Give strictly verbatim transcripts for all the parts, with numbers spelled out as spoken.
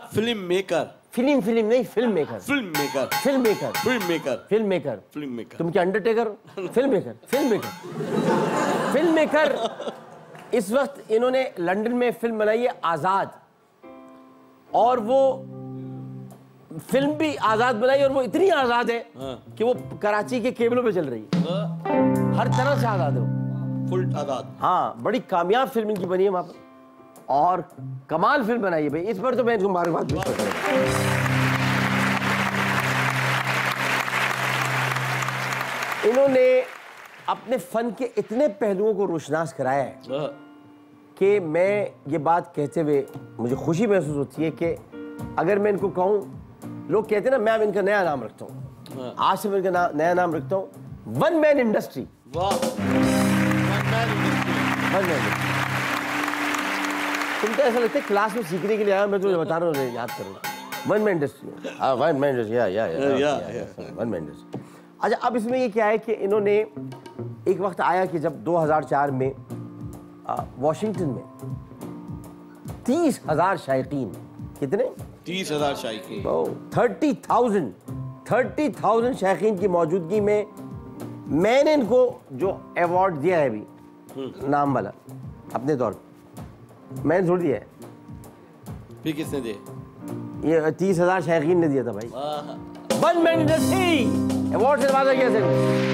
Film maker. Film film नहीं, film maker. Film maker. Film maker. Film maker. Film maker. Film maker. तुम क्या undertaker हो? Film maker. Film maker. Film maker. इस वक्त इन्होंने London में फिल्म बनाई है आजाद, और वो फिल्म भी आजाद बनाई, और वो इतनी आजाद है कि वो कराची के केबलों पे चल रही है। हर तरह से आजाद है वो, फुल आजाद। हाँ, बड़ी कामयाब फिल्म इनकी बनी है वहां पर, और कमाल फिल्म बनाई है भाई। इस पर तो मैं इनको मुबारकबाद पेश करता हूं। इन्होंने अपने फन के इतने पहलुओं को रोशनास कराया है कि मैं ये बात कहते हुए मुझे खुशी महसूस होती है कि अगर मैं इनको कहूँ, लोग कहते हैं ना, मैं अब इनका नया नाम रखता हूँ, आज से मैं इनका ना, नया नाम रखता हूँ वन मैन इंडस्ट्री। वाह, one man industry. One man. तुम तो ऐसा लगता है क्लास में सीखने के लिए आया, मैं तुझे बता रहा हूँ, याद करूँगा। वन मैन इंडस्ट्री, हाँ, वन मैन इंडस्ट्री, या या या वन मैन इंडस्ट्री। अच्छा, अब इसमें ये क्या है कि इन्होंने एक वक्त आया कि जब दो हज़ार चार में वॉशिंगटन में तीस हजार शायकीन, कितने? तीस हजार शायकीन, थर्टी थाउजेंड थर्टी थाउजेंड शायकीन की मौजूदगी में मैंने इनको जो अवार्ड दिया है अभी, नाम वाला, अपने तौर पर मैंने थोड़ी दिया है। फिर किसने दिया? ये तीस हजार शायकीन ने दिया था भाई। वन मैन इंडस्ट्री अवार्ड से नवाजा गया था।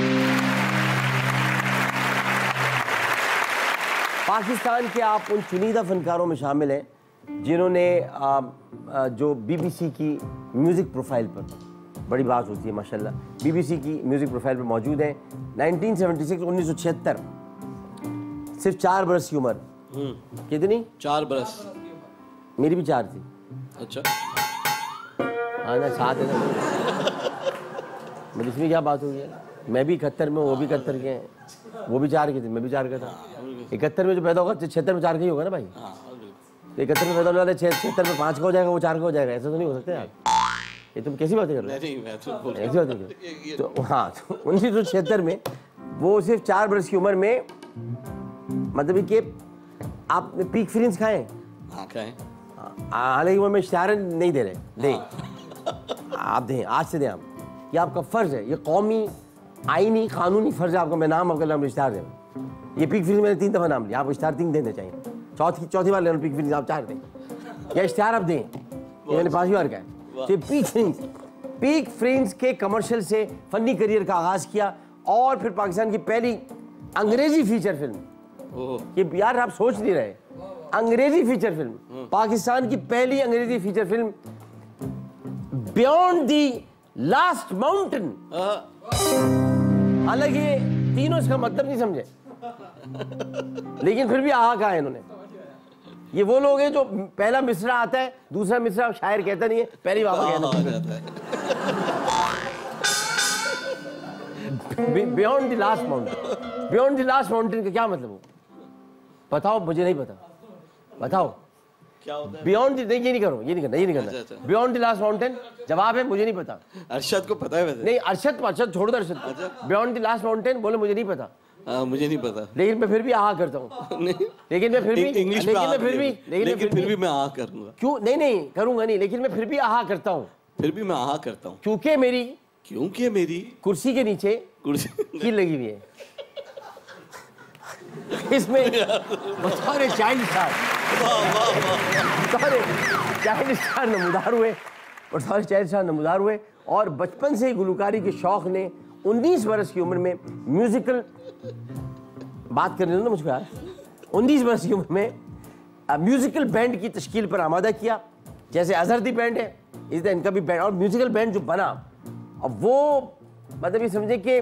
पाकिस्तान के आप उन चुनिंदा फनकारों में शामिल हैं जिन्होंने आ, आ, जो बीबीसी की म्यूज़िक प्रोफाइल पर, बड़ी बात होती है माशाल्लाह, बीबीसी की म्यूज़िक प्रोफाइल पर मौजूद हैं। नाइनटीन सेवेंटी सिक्स उन्नीस सौ छिहत्तर, सिर्फ चार बरस की उम्र। कितनी? चार बरस। मेरी भी चार थी। अच्छा, हाँ ना, साथ है ना। मतलब इसमें क्या बात हो गई? मैं भी इकहत्तर में, वो भी इकहत्तर के हैं, वो भी चार के थे, मैं भी चार का था। इकहत्तर में जो पैदा होगा छिहत्तर में चार का ही होगा ना भाई। तो इकहत्तर में पैदा होने वाले छिहत्तर में पाँच का हो जाएगा, वो चार का हो जाएगा, ऐसा तो नहीं हो सकता यार। ये तुम कैसी बातें कर रहे हो? ऐसी बातें कर, तो हाँ, तो उन्नीस सौ छिहत्तर में वो सिर्फ चार बरस की उम्र में, मतलब कि आपने पीक फिलिंस खाए? हाँ, खाए। हालांकि वो मैं इश्तिहार नहीं दे रहे, दें आप, दें, आज से दें आप, ये आपका फ़र्ज़ है, ये कौमी आईनी कानूनी फ़र्ज़ है आपका। मैं नाम आपका नाम इश्तिहार दें। ये पीक फिलिंस मैंने तीन दफ़ा नाम लिया, आप इश्तिहार तीन देने चाहिए, चौथी चौथी बार लेना पीक फिलिंस आप चार दें, या इश्तिहार आप दें, ये मैंने पाँचवीं बार कहा है। तो पीक फिलिंस, पीक फिलिंस के कमर्शियल से फ़नी करियर का आगाज़ किया, और फिर पाकिस्तान की पहली अंग्रेज़ी फ़ीचर फिल्म, ये यार आप सोच नहीं रहे, अंग्रेज़ी फ़ीचर फिल्म, पाकिस्तान की पहली अंग्रेज़ी feature film beyond the last mountain. हालांकि तीनों इसका मतलब नहीं समझे, लेकिन फिर भी आहा कहा है इन्होंने। ये वो लोग हैं जो पहला मिसरा आता है, दूसरा मिसरा शायर कहता नहीं है, पहली बाबा कहता है। Beyond the last mountain, beyond the last mountain का क्या मतलब हो? बताओ, मुझे नहीं पता, बताओ क्या होता है? बियॉन्ड, नहीं ये नहीं करो, ये नहीं करना, ये नहीं करना। बियॉन्ड द लास्ट माउंटेन जवाब है, मुझे नहीं पता। अरशद को पता है वैसे? नहीं, अरशद अरशद छोड़ दो, Arshad. Beyond the last mountain बोले मुझे नहीं पता। आ, मुझे नहीं पता, लेकिन मैं फिर भी आहा करता हूँ। लेकिन मैं फिर भी इंग्लिश लेकिन मैं फिर भी लेकिन फिर भी मैं आहा करूंगा। क्यों? नहीं नहीं करूंगा नहीं, लेकिन मैं फिर भी आहा करता हूँ। फिर भी मैं आहा करता हूँ क्योंकि मेरी क्योंकि मेरी कुर्सी के नीचे कुर्सी कील लगी हुई है। इसमें सारे चाइल्ड स्टार सारे चाइल्ड स्टार नमूदार हुए, और सारे चाइल्ड स्टार नमूदार हुए, और बचपन से ही गुलकारी के शौक ने उन्नीस बरस की उम्र में म्यूजिकल, बात करने दो ना मुझको यार, उन्नीस बरस की उम्र में म्यूजिकल बैंड की तश्कील पर आमादा किया। जैसे अजहरदी बैंड है, इस तरह इनका भी बैंड, और म्यूजिकल बैंड जो बना, अब वो मतलब ये समझे कि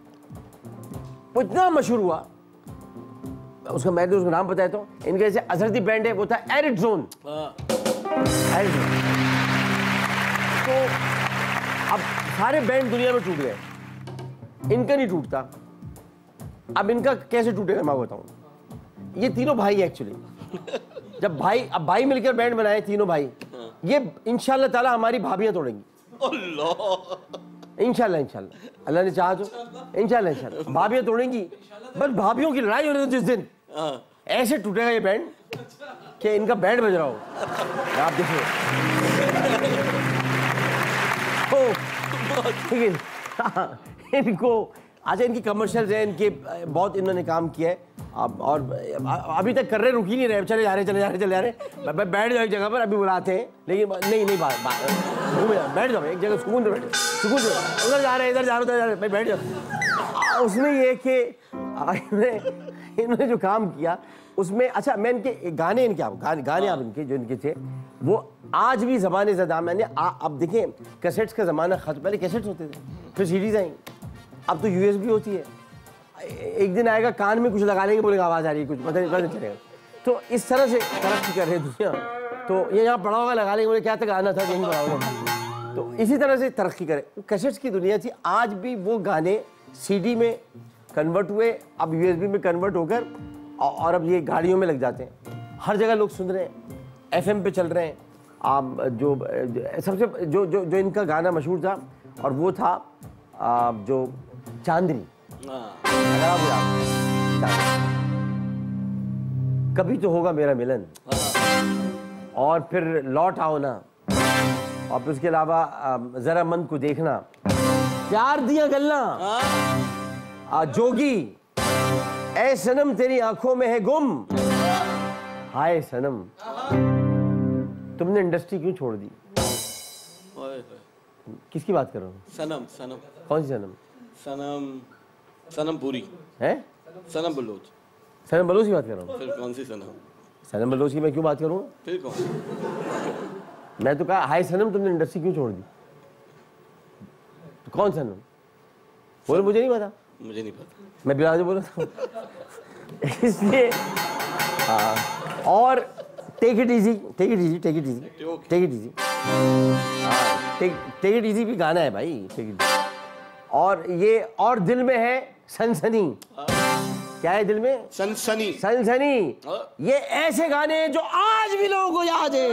इतना मशहूर हुआ, उसका मैं तो उसका नाम बताया तो, इनके जैसे अजहरदी बैंड है, वो था एरिड जोन। Arid zone. तो अब सारे बैंड दुनिया में टूट गए, इनका नहीं टूटता। अब इनका कैसे टूटेगा मैं बताऊं। ये तीनों भाई एक्चुअली, जब भाई अब भाई मिलकर बैंड बनाए तीनों भाई, ये इंशाल्लाह ताला हमारी भाभियां तोड़ेंगी। इंशाल्लाह इंशाल्लाह अल्लाह ने चाहा तो इंशाल्लाह इंशाल्लाह भाभियां तोड़ेंगी। बस भाभियों की लड़ाई हो रही है जिस दिन, ऐसे टूटेगा ये बैंड। कि इनका बैंड बज रहा हो, आप देखिए। ठीक है, हाँ, इनको अच्छा इनकी कमर्शियल्स हैं, इनके बहुत इन्होंने काम किया है अब, और अभी तक कर रहे, रुक ही नहीं रहे, चले जा रहे चले जा रहे चले जा रहे। बैठ जाओ एक जगह पर, अभी बुलाते हैं, लेकिन नहीं नहीं बात बात बैठ जाओ एक जगह, सुकून से बैठो, सुकून से, उधर जा रहे हैं इधर जा रहे उधर जा रहे भाई, बैठ जाओ। उसमें ये कि इन्होंने इन्होंने जो काम किया उसमें, अच्छा मैं इनके गाने इनके आप गाने गाने आप इनके जो इनके थे वो आज भी ज़माने ज़दा, मैंने अब देखें कैसेट्स का ज़माना खत्म, पहले कैसेट्स होते थे, फिर सीडीज़ आई, अब तो यूएसबी होती है। एक दिन आएगा कान में कुछ लगा लेंगे, बोलेगा आवाज़ आ रही है, कुछ पता नहीं पता नहीं चलेगा। तो इस तरह से तरक्की कर रही है दुनिया। तो ये यहाँ पड़ा होगा लगा लेंगे, बोले क्या तक आना था, यहीं पड़ा होगा। तो इसी तरह से तरक्की करे, कैसेट्स की दुनिया थी। आज भी वो गाने सीडी में कन्वर्ट हुए, अब यूएसबी में कन्वर्ट होकर और अब ये गाड़ियों में लग जाते हैं, हर जगह लोग सुन रहे हैं, एफएम पे चल रहे हैं। आप जो सबसे जो जो जो इनका गाना मशहूर था और वो था आ, जो चांदनी, अगर आप याद, कभी तो होगा मेरा मिलन, और फिर लौट आओ ना, और फिर उसके अलावा जरा मन को देखना, प्यार दिया गल्ला, जोगी, ऐ सनम तेरी आंखों में है गुम, हाय सनम तुमने इंडस्ट्री क्यों छोड़ दी। किसकी बात कर रहा हूँ? सनम सनम कौन सी सनम? सनम सनम पूरी है, सनम बलोच। सनम बलोच की बात कर रहा हूँ। फिर कौन सी सनम? सनम बलोच की मैं क्यों बात करूँ? फिर कौन? मैं तो कहा हाय सनम तुमने इंडस्ट्री क्यों छोड़ दी। तो कौन सनम बोले? मुझे नहीं पता, मुझे नहीं पता, मैं बिलाल से बोला था। इसलिए हाँ, और take it easy, take it easy, take it easy, take it easy, take take it easy भी गाना है भाई, टेक इट। और ये और दिल में है सनसनी, क्या है दिल में? सनसनी, सनसनी। ये ऐसे गाने हैं जो आज भी लोगों को याद है।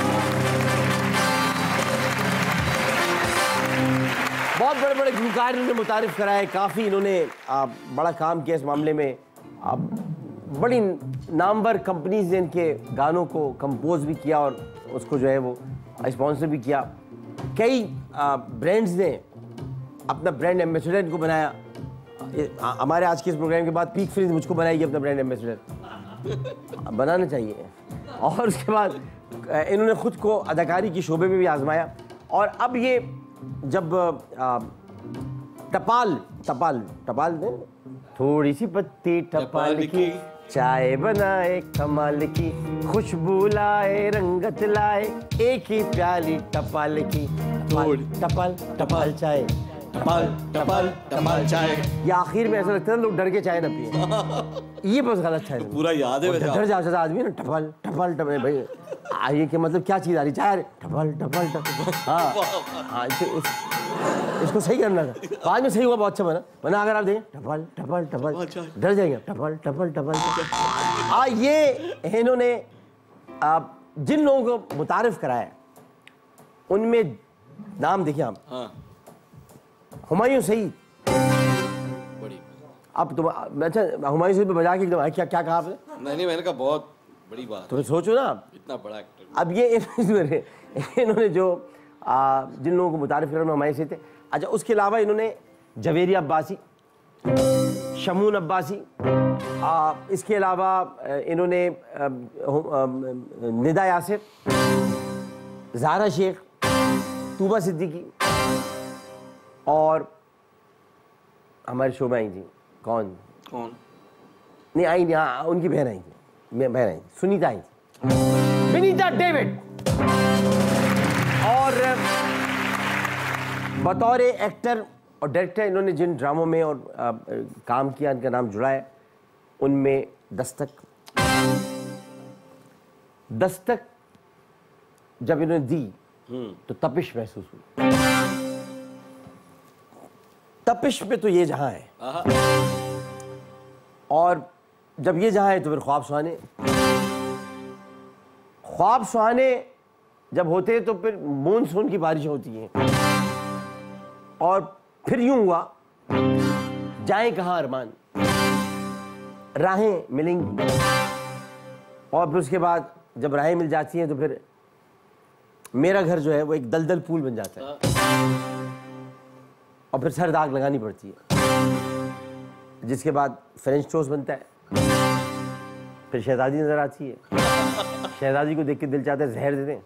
बहुत बड़े बड़े गीतकार इन्होंने मुतारिफ कराए, काफ़ी इन्होंने आ, बड़ा काम किया इस मामले में। आ, बड़ी नामवर कंपनीज ने इनके गानों को कंपोज भी किया और उसको जो है वो स्पॉन्सर भी किया। कई ब्रांड्स ने अपना ब्रांड एम्बेसडर इनको बनाया। हमारे आज के इस प्रोग्राम के बाद पीक फ्रीज मुझको बनाएगी अपना ब्रांड एम्बेसडर, बनाना चाहिए। और उसके बाद इन्होंने खुद को अदाकारी की शोबे में भी आजमाया। और अब ये जब आ, टपाल टपाल टपाल ने थोड़ी सी पत्ती टपाल की, चाय बनाए कमाल की, खुशबू लाए रंगत लाए, एक ही प्याली टपाल की, टपाल टपाल टपाल चाय, टपाल टपाल टपाल चाय। या आखिर में ऐसा लगता है लोग डर के चाय ना पिए। ये बस गलत है, पूरा याद है वैसे। डर जाता आदमी ना, टपाल टपाल टपाल भाई आइए कि मतलब क्या चीज़ आ रही, चाय टपाल टपाल टपाल। हाँ हाँ, इस, इसको सही करना था, बाद में सही हुआ, बहुत अच्छा बना बना अगर आप देखें टपाल टपाल टपाल, डर जाएंगे टपाल टपाल टपाल। हाँ, ये इन्होंने जिन लोगों को मुतारिफ कराया उनमें नाम देखिए आप। हाँ, हुमायूं सईद। बड़ी। अब तुम अच्छा हुमायूं सईद पे बजा के एकदम क्या क्या कहा आपने? नहीं नहीं, मैंने कहा बहुत बड़ी बात। तो सोचो ना, इतना बड़ा एक्टर। अब ये इन्होंने जो आ, जिन लोगों को मुतारिफ कर हुमायूं सईद थे। अच्छा, उसके अलावा इन्होंने जवेरी अब्बासी, शमून अब्बासी, आ, इसके अलावा इन्होंने आ, आ, निदा यासिर, ज़ारा शेख, तूबा सिद्दीकी, और हमारे शो में आई थी कौन कौन नहीं आई नहीं, हाँ उनकी बहन आई थी, मैं बहन आई थी, सुनीता आई थी, विनीता डेविड। और बतौर एक्टर और डायरेक्टर इन्होंने जिन ड्रामों में और आ, काम किया, इनका नाम जुड़ा है, उनमें दस्तक दस्तक जब इन्होंने दी तो तपिश महसूस हुई। तपिश में तो ये जहां है, और जब ये जहां है तो फिर ख्वाब सुहाने। ख्वाब सुहाने जब होते हैं तो फिर मानसून की बारिश होती है, और फिर यूं हुआ जाए कहां अरमान, राहें मिलेंगी, और फिर उसके बाद जब राहें मिल जाती हैं तो फिर मेरा घर जो है वो एक दलदल पूल बन जाता है और फिर सर दाग लगानी पड़ती है, जिसके बाद फ्रेंच टोस्ट बनता है, फिर शहजादी नजर आती है, शहजादी को देख के दिल चाहता है जहर दे दें,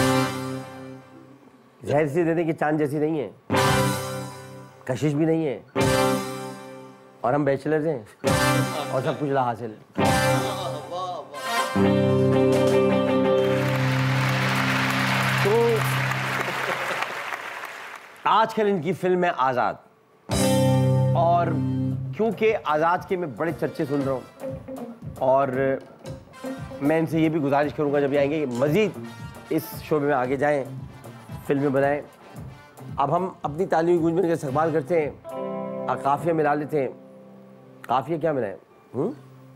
जहर से दे दें कि चांद जैसी नहीं है, कशिश भी नहीं है और हम बैचलर्स हैं और सब कुछ ला हासिल है। तो आजकल इनकी फिल्म है आज़ाद, और क्योंकि आज़ाद के मैं बड़े चर्चे सुन रहा हूँ और मैं इनसे ये भी गुजारिश करूँगा जब ये आएंगे कि मज़ीद इस शोबे में आगे जाएं, फिल्में बनाएं। अब हम अपनी तालीमी गूंज में इस्तेमाल करते हैं और काफिया मिला लेते हैं। काफिया क्या मिलाएं? हम्म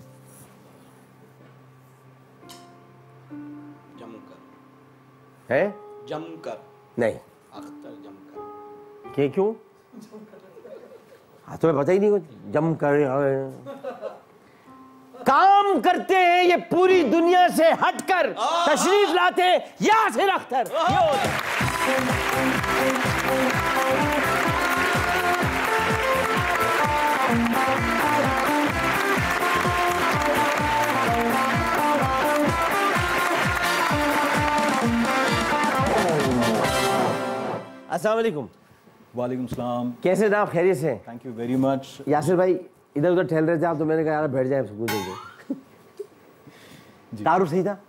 जमकर है? जमकर नहीं, अख्तर जमकर। के क्यों? हाँ तुम्हें पता ही नहीं कुछ। जम कर काम करते हैं ये पूरी दुनिया से हटकर, तशरीफ लाते हैं यासिर अख्तर। ये होता है। अस्सलाम वालेकुम। वालेकुम सलाम। कैसे थे आप? खैरियत से? Thank you very much. Yasir भाई इधर उधर ठहल रहे थे आप, तो मैंने कहा यार बैठ जाए सुकून देंगे। तारुफ सही था?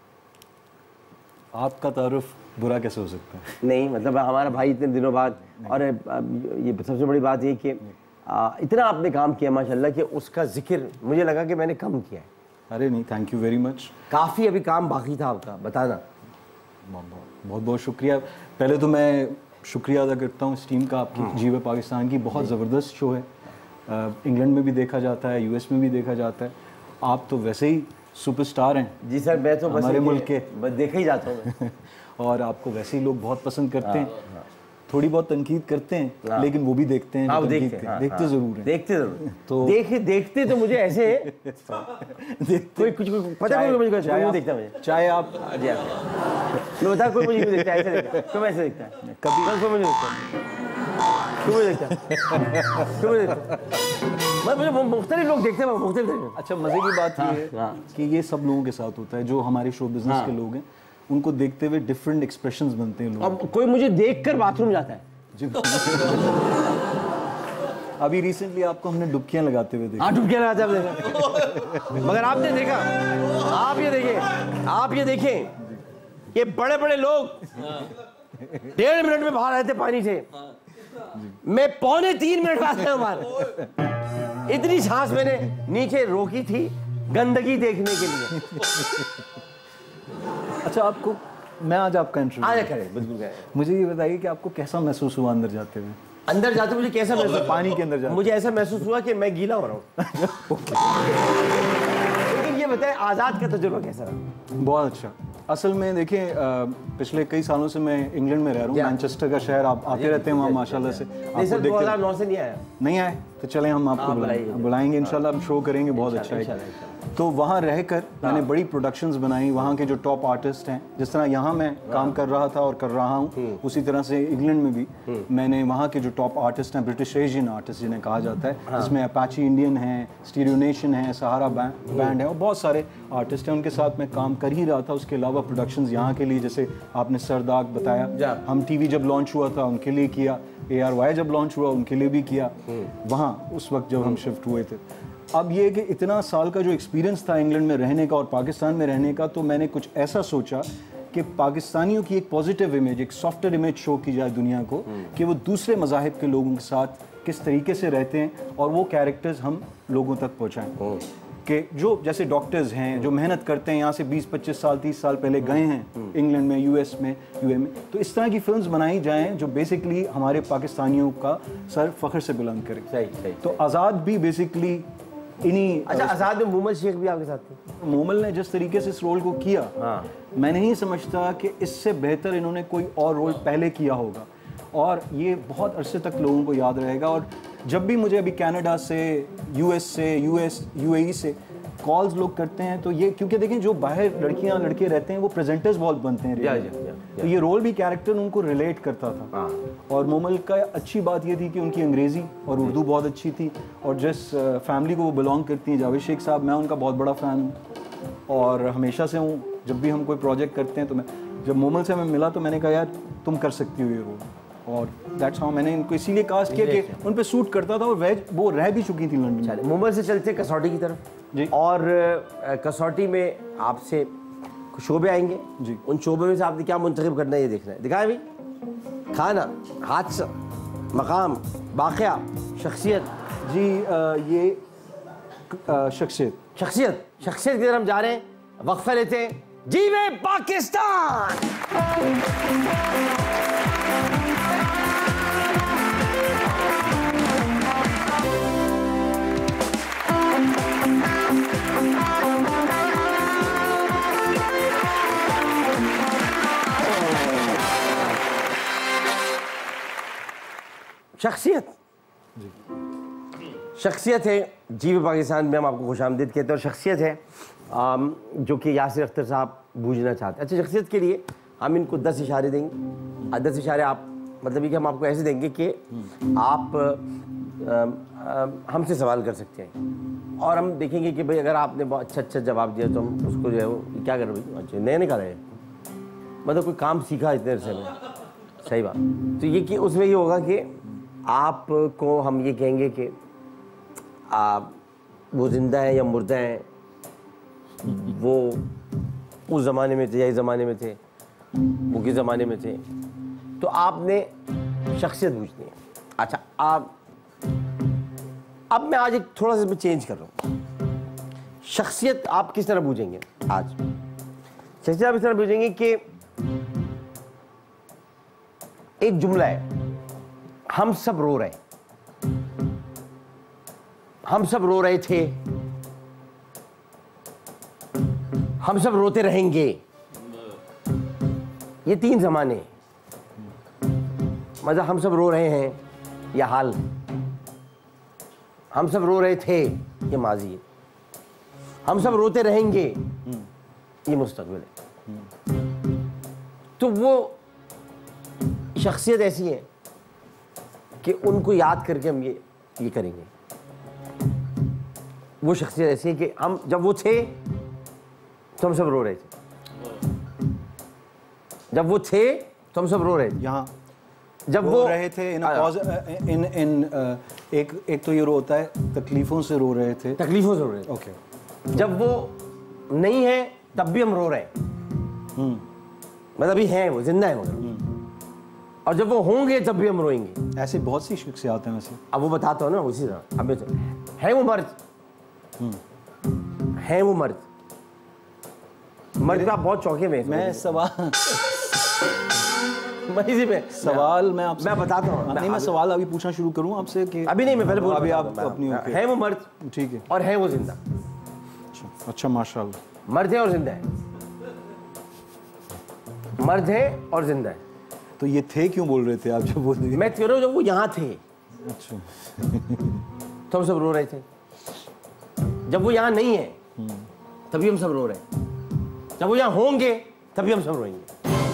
आपका तारुफ बुरा कैसे हो सकता है? नहीं मतलब हमारा भाई इतने दिनों बाद, और ये सबसे बड़ी बात ये कि इतना आपने काम किया माशाल्लाह कि उसका जिक्र मुझे लगा कि मैंने कम किया है। अरे नहीं, थैंक यू वेरी मच। काफ़ी अभी काम बाकी था आपका, बताना। बहुत बहुत शुक्रिया। पहले तो मैं शुक्रिया अदा करता हूँ इस टीम का, आपकी जीवे पाकिस्तान की। बहुत ज़बरदस्त शो है, इंग्लैंड में भी देखा जाता है, यूएस में भी देखा जाता है। आप तो वैसे ही सुपरस्टार हैं। जी सर, मैं तो हमारे मुल्क के बस देखा ही जाता हूँ। और आपको वैसे ही लोग बहुत पसंद करते हैं। थोड़ी बहुत तनकीद करते हैं लेकिन वो भी देखते हैं, हाँ, वो देखते, देखते, हाँ, देखते हाँ, जरूर हैं। देखते जरूर तो देखे देखते तो मुझे ऐसे कोई कुछ पता नहीं मुझे, कोई नहीं देखता मुझे। चाहे आप जी हाँ, मैं बता, कोई मुझे नहीं देखता, ऐसे देखता, तुम ऐसे देखता है कभी, कोई मुझे देखता, तुम मुझे देखता, तुम मुझे देखता, मैं मुझे मुख्तलिफ लोग देखते हैं, मुख्तलिफ। अच्छा, मजे की बात ये है कि ये सब लोगों के साथ होता है जो हमारे शो बिजनेस के लोग हैं। उनको देखते हुए डिफरेंट एक्सप्रेशंस बनते हैं लोग। अब कोई मुझे देखकर बाथरूम जाता है। अभी रिसेंटली आपको हमने डुबकियां लगाते हुए देखा। हाँ, डुबकियां लगाते हुए देखा। मगर आपने देखा, आप ये देखिए, आप ये देखें, ये बड़े बड़े लोग डेढ़ मिनट में बाहर आए थे पानी से, मैं पौने तीन मिनट बाद आया बाहर। इतनी सांस मैंने नीचे रोकी थी गंदगी देखने के लिए। अच्छा, आपको मैं आज आपका इंटरव्यू आया करें, बिल्कुल करें। मुझे ये बताइए कि आपको कैसा महसूस हुआ अंदर जाते हुए? अंदर जाते मुझे कैसा महसूस? पानी के अंदर जाते मुझे ऐसा महसूस हुआ कि मैं गीला हो रहा हूँ। लेकिन ये बताएं, आज़ाद का तजुर्बा कैसा रहा? बहुत अच्छा। असल में देखिए, पिछले कई सालों से मैं इंग्लैंड में रह रहा हूँ, मैनचेस्टर का शहर। आप आते रहते हैं वहाँ माशाल्लाह से। नहीं सर, दो हज़ार नौ से नहीं आया। नहीं आए तो चले हम आपको बुलाएंगे, बुलाएंगे इंशाल्लाह। हम शो करेंगे, बहुत अच्छा है। तो वहाँ रहकर मैंने बड़ी प्रोडक्शंस बनाई। वहाँ के जो टॉप आर्टिस्ट हैं, जिस तरह यहाँ मैं काम कर रहा था और कर रहा हूँ, उसी तरह से इंग्लैंड में भी मैंने वहाँ के जो टॉप आर्टिस्ट हैं, ब्रिटिश एशियन आर्टिस्ट जिन्हें कहा जाता है, जिसमें अपाची इंडियन है, स्टीरियो नेशन है, सहारा बैंड है और बहुत सारे आर्टिस्ट हैं, उनके साथ मैं काम कर ही रहा था। उसके अलावा प्रोडक्शंस यहाँ के लिए, जैसे आपने सरदाग बताया, हम टीवी जब लॉन्च हुआ था उनके लिए किया, ए आर वाई जब लॉन्च हुआ उनके लिए भी किया वहाँ, उस वक्त जब हम शिफ्ट हुए थे। अब ये कि इतना साल का जो एक्सपीरियंस था इंग्लैंड में रहने का और पाकिस्तान में रहने का, तो मैंने कुछ ऐसा सोचा कि पाकिस्तानियों की एक पॉजिटिव इमेज, एक सॉफ्टवेयर इमेज शो की जाए दुनिया को, कि वो दूसरे मज़ाहिब के लोगों के साथ किस तरीके से रहते हैं और वो कैरेक्टर्स हम लोगों तक पहुँचाएँ। कि जो जैसे डॉक्टर्स हैं जो मेहनत करते हैं, यहाँ से बीस पच्चीस साल तीस साल पहले गए हैं इंग्लैंड में, यूएस में, यूए में, तो इस तरह की फिल्म्स बनाई जाएं जो बेसिकली हमारे पाकिस्तानियों का सर फख्र से बुलंद करें। सही सही। तो आज़ाद भी बेसिकली इन्हीं। अच्छा, आज़ाद में मोहम्मद शेख भी आपके साथ थे? मोमल ने जिस तरीके से इस रोल को किया, हाँ। मैं नहीं समझता कि इससे बेहतर इन्होंने कोई और रोल पहले किया होगा, और ये बहुत अरसे तक लोगों को याद रहेगा। और जब भी मुझे अभी कनाडा से, यूएस से, यूएस यूएई से कॉल्स लोग करते हैं तो ये क्योंकि देखें जो बाहर लड़कियां लड़के रहते हैं वो प्रेजेंटर्स बहुत बनते हैं या, really। या, या, तो ये रोल भी कैरेक्टर उनको रिलेट करता था। हाँ। और मोमल का अच्छी बात ये थी कि उनकी अंग्रेज़ी और उर्दू बहुत अच्छी थी और जिस फैमिली को वो बिलोंग करती हैं, जावेद शेख साहब, मैं उनका बहुत बड़ा फ़ैन हूँ और हमेशा से हूँ। जब भी हम कोई प्रोजेक्ट करते हैं तो मैं जब मोमल से मैं मिला तो मैंने कहा यार तुम कर सकती हो ये रोल, और दैट्स हाउ मैंने इनको इसीलिए कास्ट किया कि उन पे सूट करता था और वह वो रह भी चुकी थी लंदन। मुंबई से चलते कसौटी की तरफ जी। और अ, कसौटी में आपसे कुछ शोबे आएंगे जी। उन शोबे में से आपने क्या मुंतखब करना है ये देखना है। दिखाएं भाई। खाना, हादसा, मकाम, वाक़या, शख्सियत। जी आ, ये आ, शख्सियत शख्सियत शख्सियत की तरफ हम जा रहे हैं, वक्फा लेते हैं। जीवे पाकिस्तान। शख्सियत शख्सियत है जीवे पाकिस्तान में हम आपको खुशामदीद कहते हैं। और शख्सियत है आम, जो कि यासिर अख्तर साहब बूझना चाहते हैं। अच्छा, शख्सियत के लिए हम इनको दस इशारे देंगे। दस इशारे आप मतलब ये कि हम आपको ऐसे देंगे कि आप हमसे सवाल कर सकते हैं और हम देखेंगे कि भाई अगर आपने बहुत अच्छा अच्छा जवाब दिया तो हम उसको जो है वो क्या कर रहे भाई अच्छा नए निकाल रहे मतलब कोई काम सीखा इतने अरसे में। सही बात। तो ये कि उसमें ये होगा कि आपको हम ये कहेंगे कि आप वो ज़िंदा है या मुर्दा है, वो उस ज़माने में थे या इस ज़माने में थे, वो किस ज़माने में थे, तो आपने शख्सियत पूछनी है। अच्छा, आप अब मैं आज एक थोड़ा सा चेंज कर रहा हूँ। शख्सियत आप किस तरह पूछेंगे आज? शख्सियत आप इस तरह पूछेंगे कि एक जुमला है, हम सब रो रहे, हम सब रो रहे थे, हम सब रोते रहेंगे। ये तीन ज़माने, मतलब हम सब रो रहे हैं या हाल, हम सब रो रहे थे ये माजी है, हम सब रोते रहेंगे ये मुस्तकबिल है। तो वो शख्सियत ऐसी है कि उनको याद करके हम ये ये करेंगे। वो शख्सियत ऐसी है कि हम जब वो थे तो हम सब रो रहे थे, जब वो थे तो हम सब रो रहे थे। यहाँ जब रो वो रहे थे इन इन इन एक एक तो ये रो होता है तकलीफों से रो रहे थे, तकलीफों से रो रहे थे। ओके। जब वो नहीं है तब भी हम रो रहे हैं, मतलब अभी हैं वो जिंदा है वो, और जब वो होंगे तब भी हम रोएंगे। ऐसे बहुत सी शख्सियात हैं वैसे। अब वो बताता हूँ ना उसी तरह। अब तो है वो मर्द, है वो मर्द, मर्द पे आप बहुत चौके में। मैं सवाल मैं इसी पे सवाल मैं आपसे मैं बताता हूँ। नहीं, मैं सवाल अभी पूछना शुरू करूँ आपसे कि अभी नहीं, मैं पहले बोल अभी आप अपनी है वो मर्द, ठीक है, और है वो जिंदा। अच्छा, अच्छा माशाल्लाह। मर्द है और जिंदा है, मर्द है और जिंदा है। तो ये थे क्यों बोल रहे थे आप जब बोल रहे? मैं कह रहा हूँ जब वो यहाँ थे अच्छा तो हम सब रो रहे थे, जब वो यहाँ नहीं है तभी हम सब रो रहे हैं, जब वो यहाँ होंगे तभी हम सब रोएंगे।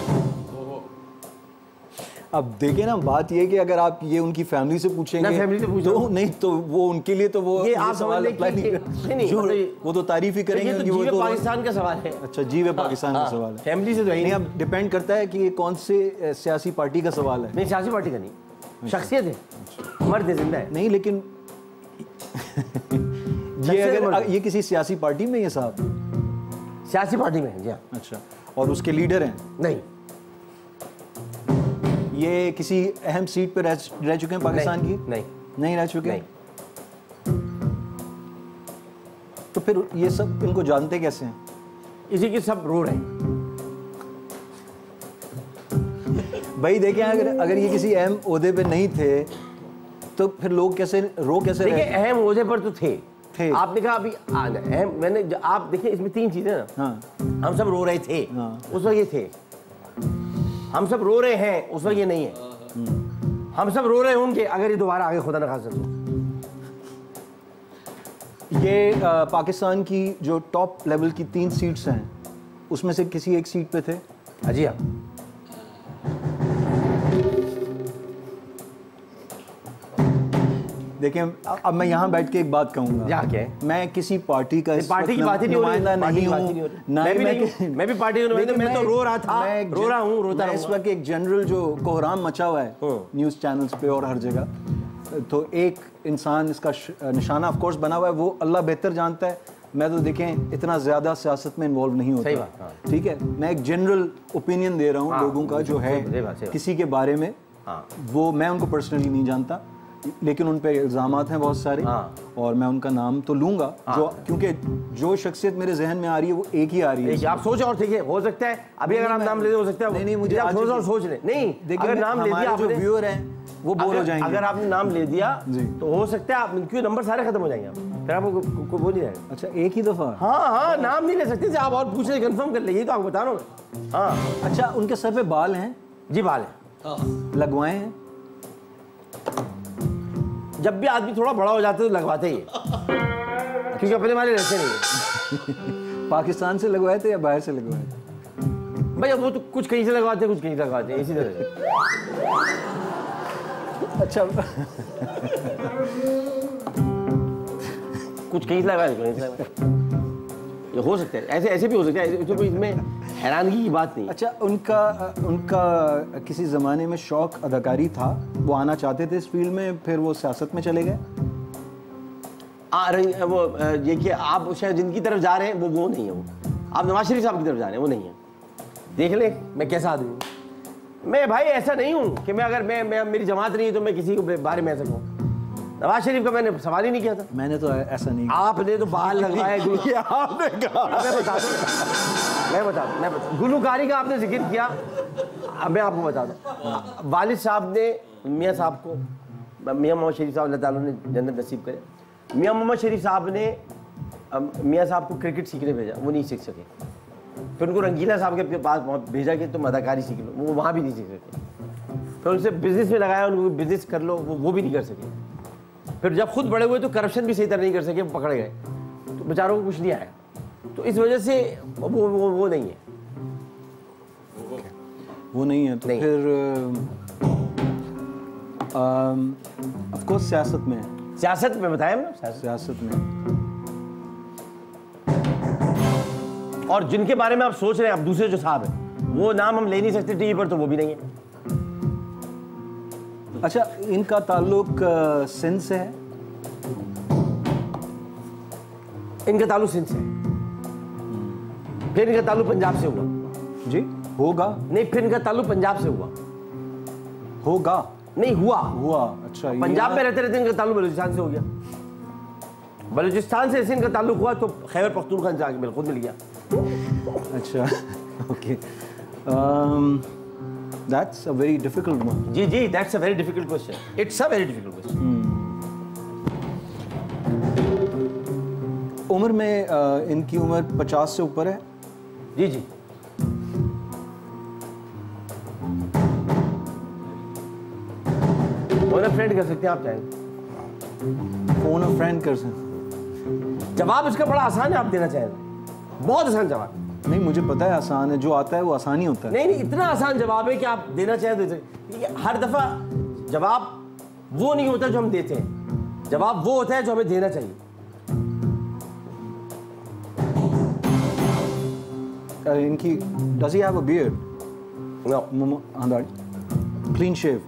अब देखे ना, बात ये कि अगर आप ये उनकी फैमिली से पूछेंगे ना फैमिली से पूछो तो नहीं, तो वो उनके लिए तो वो ये ये आप सवाल समझ अप्लाई लें नहीं कि- कर- नहीं, नहीं, जो- मतलब वो तो तारीफ ही करेंगे ये तो कि वो जीवे तो पाकिस्तान का सवाल है। अच्छा, जीवे पाकिस्तान का सवाल है। फैमिली से तो है नहीं, अब डिपेंड करता है कि ये कौन से सियासी पार्टी का सवाल है। नहीं, सियासी पार्टी का नहीं, शख्सियत है, मर्द है, जिंदा है। नहीं, लेकिन ये अगर ये किसी सियासी पार्टी में ये साहब सियासी पार्टी में है जी हाँ। अच्छा, और उसके लीडर हैं? नहीं, ये किसी अहम सीट पर रह, रह चुके हैं पाकिस्तान नहीं, की? नहीं नहीं रह चुके? नहीं। तो फिर ये सब इनको जानते कैसे हैं? इसी के सब रो रहे हैं। भाई देखें, अगर अगर ये किसी अहम ओहदे पे नहीं थे तो फिर लोग कैसे रो कैसे देखिए, रहे? अहम ओहदे पर तो थे थे। आपने कहा अभी आना अहम, मैंने ज- आप देखिए इसमें तीन चीजें ना। हाँ, हम सब रो रहे थे हाँ। उस वक्त ये थे, हम सब रो रहे हैं उस वक्त ये नहीं है, हम सब रो रहे होंगे अगर ये दोबारा आगे खुदा न खासा तो। ये आ, पाकिस्तान की जो टॉप लेवल की तीन सीट्स हैं उसमें से किसी एक सीट पे थे? जी हाँ। देखिए अब मैं यहाँ बैठ के एक बात कहूँगा। क्या क्या? मैं किसी पार्टी का पार्टी की बात ही नहीं हो रही, नहीं हूँ, मैं भी नहीं, मैं भी पार्टी नहीं, मैं तो रो रहा था, रो रहा हूँ, रोता रहा हूँ। इस वक्त एक जनरल जो कोहराम मचा हुआ है न्यूज़ चैनल्स पे और हर जगह, तो एक इंसान इसका निशाना ऑफ कोर्स बना हुआ है, वो अल्लाह बेहतर जानता है। मैं तो देखें इतना ज़्यादा सियासत में इन्वॉल्व नहीं होता, ठीक है। मैं एक जनरल ओपिनियन दे रहा हूँ लोगों का जो है किसी के बारे में, वो मैं उनको पर्सनली नहीं जानता, लेकिन उन पे इल्ज़ामात हैं बहुत सारे और मैं उनका नाम तो लूँगा, जो क्योंकि जो शख्सियत मेरे जहन में आ रही है वो एक ही आ रही है। आप सोच और ठीक है, हो सकता है अभी अगर आप नाम ले हो सकता है। नहीं नहीं मुझे आप थोड़ा सा सोच लें। नहीं देखिए, अगर नाम ले दिया, जो व्यूअर हैं वो बोर हो जाएंगे। अगर आपने नाम ले दिया तो हो सकता है आप क्यों नंबर सारे खत्म हो जाएंगे, फिर आपको कोई वो नहीं रहेगा। अच्छा एक ही दफ़ा? हाँ हाँ, नाम नहीं ले सकते, आप और पूछ रहे कंफर्म कर लीजिए तो आपको बता रहा हूँ। हाँ अच्छा, उनके सर पे बाल हैं? जी बाल हैं। लगवाए हैं? जब भी आदमी थोड़ा बड़ा हो जाता है तो लगवाते ही है, क्योंकि अपने वाले रहते नहीं। पाकिस्तान से लगवाए थे या बाहर से लगवाए थे? भाई वो तो कुछ कहीं से लगवाते हैं, कुछ कहीं से लगवाते हैं, इसी तरह से। अच्छा कुछ कहीं से लगवाए, कहीं से लगवाए, ये हो सकता है, ऐसे ऐसे भी हो सकता है, तो इसमें हैरानगी की बात नहीं। अच्छा, उनका उनका किसी ज़माने में शौक अदाकारी था, वो आना चाहते थे इस फील्ड में, फिर वो सियासत में चले गए? आ रही वो ये कि आप शायद जिनकी तरफ जा रहे हैं वो वो नहीं है, वो आप नवाज शरीफ साहब की तरफ जा रहे हैं, वो नहीं है। देख ले मैं कैसा आदमी हूँ। मैं भाई ऐसा नहीं हूँ कि मैं अगर मैं, मैं मेरी जमात नहीं है तो मैं किसी के बारे में ऐसा कहूँ। नवाज शरीफ का मैंने सवाल ही नहीं किया था। मैंने तो ऐसा नहीं। आपने तो बाल लगवाए, आपने कहा। मैं बता दूँ मैं बता दूँ मैं बता गुलूकारी का आपने जिक्र किया, अब मैं आपको बता दूँ। वालिद साहब ने मियाँ साहब को, मियाँ मोहम्मद शरीफ साहब अल्लाह ताला ने जन्नत नसीब करे, मियाँ मोहम्मद शरीफ साहब ने मियाँ साहब को क्रिकेट सीखने भेजा, वो नहीं सीख सके। फिर उनको रंगीला साहब के पास भेजा कि तुम अदाकारी सीख लो, वो वहाँ भी नहीं सीख सके। फिर उनसे बिजनेस में लगाया, उनको बिजनेस कर लो, वो वो भी नहीं कर सके। फिर जब खुद बड़े हुए तो करप्शन भी सही तरह नहीं कर सके, वो पकड़े गए, तो बेचारों को कुछ नहीं आया। तो इस वजह से वो वो वो नहीं है, वो नहीं है। तो नहीं। फिर ऑफ कोर्स सियासत में है। सियासत में बताया ना, सियासत में। और जिनके बारे में आप सोच रहे हैं, आप दूसरे जो साहब हैं, वो नाम हम ले नहीं सकते टीवी पर, तो वो भी नहीं है। अच्छा, इनका ताल्लुक सिंध से है? इनका ताल्लुक सिंध से, फिर इनका ताल्लुक पंजाब से हुआ। जी होगा? नहीं, फिर इनका ताल्लुक पंजाब से हुआ। होगा नहीं, हुआ हुआ। अच्छा, पंजाब में रहते रहते इनका ताल्लुक बलूचिस्तान से हो गया। बलूचिस्तान से ऐसे इनका ताल्लुक हुआ तो खैबर पख्तूनख्वा जाके मेरे खुद मिल गया। अच्छा, okay. That's a very difficult one. जी जी, that's a very difficult question. It's a very difficult question. उम्र में uh, इनकी उम्र पचास से ऊपर है? जी जी। फोन अ फ्रेंड कर सकते हैं आप चाहें। फोन अ फ्रेंड कर सकते। जवाब इसका बड़ा आसान है, आप देना चाहें, बहुत आसान जवाब। नहीं, मुझे पता है आसान है, जो आता है वो आसान ही होता है। नहीं नहीं, इतना आसान जवाब है कि आप देना चाहें तो दे। हर दफा जवाब वो नहीं होता जो हम देते हैं, जवाब वो होता है जो हमें देना चाहिए। uh, इनकी does he have a beard? No. Clean shave?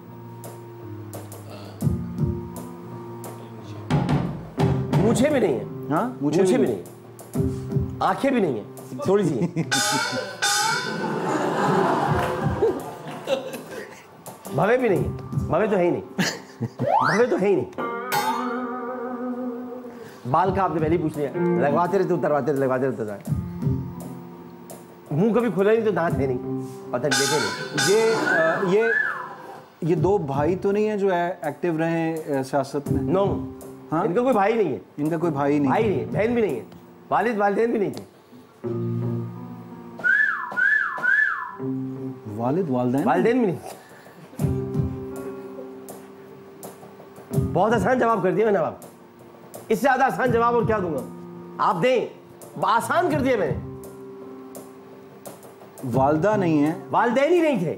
मूछें भी नहीं है। हाँ, मूछें भी नहीं है, आंखें भी नहीं है, थोड़ी सी। भवे भी नहीं है, भवे तो है ही नहीं, भवे तो है ही नहीं। बाल का आपने पहले ही पूछ लिया, लगवाते रहते उतरवाते रहते लगवाते रहते उतरवाते। मुंह कभी खुला नहीं तो दांत है नहीं, पता नहीं देखे नहीं। ये आ, ये ये दो भाई तो नहीं है जो एक्टिव रहे सियासत में? नो। हाँ? इनका कोई भाई नहीं है। इनका कोई भाई नहीं भाई नहीं है, बहन भी नहीं है, वालिद वालिदैन भी नहीं थे। वालिद वालिदैन वालिदैन भी नहीं थे। बहुत आसान जवाब कर दिया मैंने। आप इससे ज्यादा आसान जवाब और क्या दूंगा? आप दें, आसान कर दिया मैंने। वालदा नहीं है, वालदैन ही नहीं थे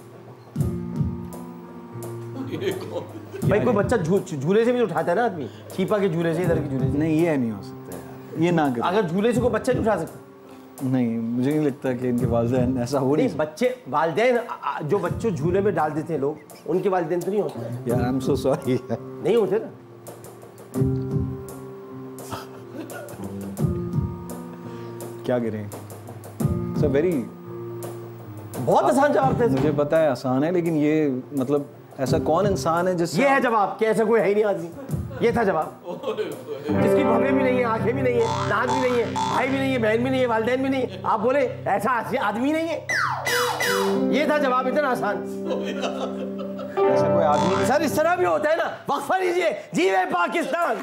भाई। कोई बच्चा झूले से भी उठाता है ना आदमी, छीपा के झूले से, इधर के झूले से। नहीं ये नहीं हो सकता यार, ये ना कर। अगर झूले से कोई बच्चा नहीं उठा सकता? नहीं, मुझे नहीं लगता कि इनके वालिदैन ऐसा हो नहीं। बच्चे वालिदैन जो बच्चों झूले में डाल देते हैं लोग, उनके वालिदैन तो नहीं होते यार। आई एम सो सॉरी, नहीं होते ना। क्या करें? सो वेरी, बहुत आसान जवाब था। मुझे पता है आसान है, लेकिन ये मतलब ऐसा कौन इंसान है जिससे ये है जवाब कि ऐसा कोई है ही नहीं आदमी। ये था जवाब, जिसकी भवें भी नहीं है, आंखें भी नहीं है, नाक भी नहीं है, भाई भी नहीं है, बहन भी नहीं है, वालिदैन भी नहीं है। आप बोले ऐसा आदमी नहीं है। ये था जवाब, इतना आसान। ऐसा कोई आदमी सर इस तरह भी होता है ना। वक्फा लीजिए, जीवे पाकिस्तान।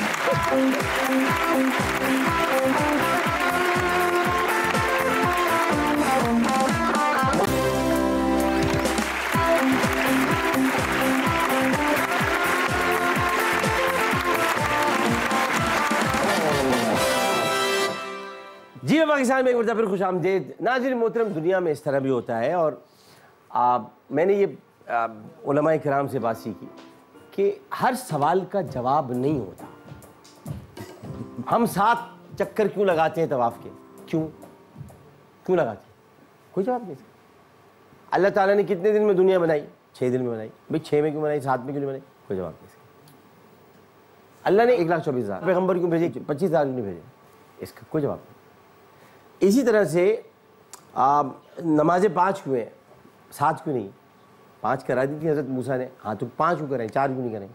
जी पाकिस्तान में एक बार फिर खुश आमदीद। नाज़रीन मोहतरम, दुनिया में इस तरह भी होता है। और आ, मैंने ये आ, उलमाए किराम से बात सीखी कि हर सवाल का जवाब नहीं होता। हम सात चक्कर क्यों लगाते हैं तवाफ के? क्यों क्यों लगाते हैं? कोई जवाब नहीं। अल्लाह ताला ने कितने दिन में दुनिया बनाई? छः दिन में बनाई। भाई छः में क्यों बनाई, सात में क्यों नहीं बनाई? कोई जवाब नहीं। अल्लाह ने एक लाख चौबीस हज़ार पैगम्बर क्यों भेजे, पच्चीस हज़ार क्यों नहीं भेजे? इसका कोई जवाब नहीं। इसी तरह से नमाजें पाँच क्यों हैं, सात क्यों नहीं? पाँच करा दी थी हज़रत मूसा ने, हाँ तो पाँच क्यों कराएं, चार क्यों नहीं कराएं?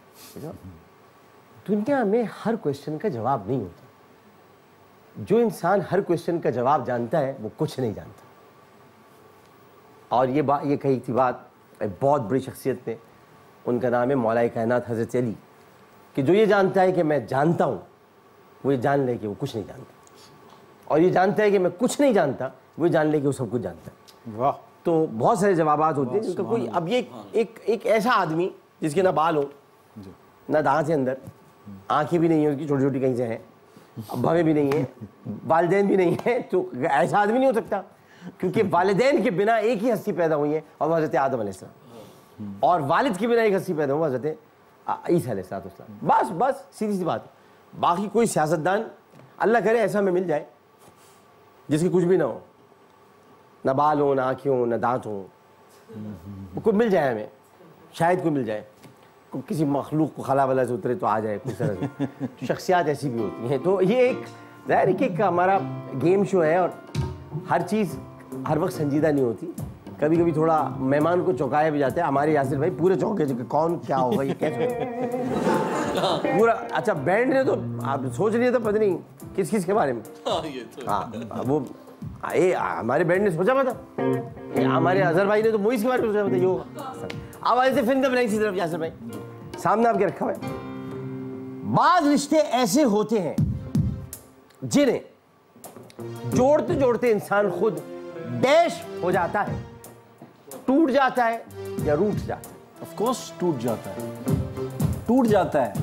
दुनिया में हर क्वेश्चन का जवाब नहीं होता। जो इंसान हर क्वेश्चन का जवाब जानता है वो कुछ नहीं जानता। और ये बात, ये कही थी बात बहुत बड़ी शख्सियत ने, उनका नाम है मौलाए कायनात हज़रत अली, कि जो ये जानता है कि मैं जानता हूँ, वो ये जान ले कि वो कुछ नहीं जानता। और ये जानता है कि मैं कुछ नहीं जानता, वो जान ले कि वो सब कुछ जानता है। वाह। तो बहुत सारे जवाबात होते हैं जिनका कोई, अब ये एक एक ऐसा आदमी जिसके ना बाल हो, ना दांत से अंदर, आंखें भी नहीं है उसकी, छोटी छोटी कहीं से हैं, भवें भी नहीं है, वालिदैन भी नहीं है, तो ऐसा आदमी नहीं हो सकता। क्योंकि वालिदैन के बिना एक ही हस्ती पैदा हुई है और वो हज़रत आदम अलैहिस्सलाम, और वालिद के बिना एक हस्ती पैदा हुआ हज़रत ईसा अलैहिस्सलाम। बस बस सीधी सी बात। बाकी कोई सियासतदान, अल्लाह करे ऐसा में मिल जाए जिसकी कुछ भी ना हो, ना बाल हो, ना आँखें हो, ना दांत हो, कोई मिल जाए हमें, शायद कोई मिल जाए, को किसी मखलूक को खला वला से उतरे तो आ जाए कुछ तरह से। तो शख्सियात ऐसी भी होती हैं। तो ये एक ज़ाहिर है कि हमारा गेम शो है और हर चीज़ हर वक्त संजीदा नहीं होती। कभी कभी थोड़ा मेहमान को चौंकाया भी जाता है। हमारे यासिर भाई पूरे चौंके जो कौन क्या होगा, ये कैसे पूरा। अच्छा बैंड ने तो आप सोच लिए तो पता नहीं किस किस के बारे में। हाँ, ये तो हाँ वो ए, हमारे बैंड ने सोचा पता, हमारे अजहर भाई ने तो मोइस के बारे में सोचा पता ये होगा। अब ऐसे फिल्म बनाई इसी तरफ यासिर भाई सामने आपके रखा हुआ है। बाज़ रिश्ते ऐसे होते हैं जिन्हें जोड़ते जोड़ते इंसान खुद डैश हो जाता है, टूट जाता है या रूठ जाता है। ऑफ कोर्स टूट जाता है, टूट जाता है।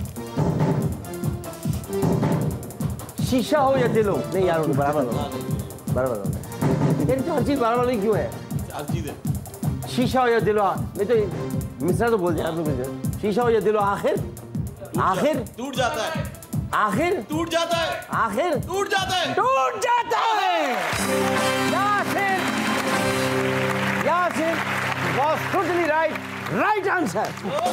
शीशा हो या दिल हो, नहीं यार बराबर बराबर यार, तो हर चीज बराबर नहीं क्यों है? चार चीजें, शीशा हो या दिल हो, नहीं तो मिसरा तो बोल जाए। शीशा हो या दिल हो, आखिर आखिर टूट जाता है, आखिर टूट जाता है, आखिर टूट जाता है, टूट जाता है। Yasir Yasir was totally right, right answer.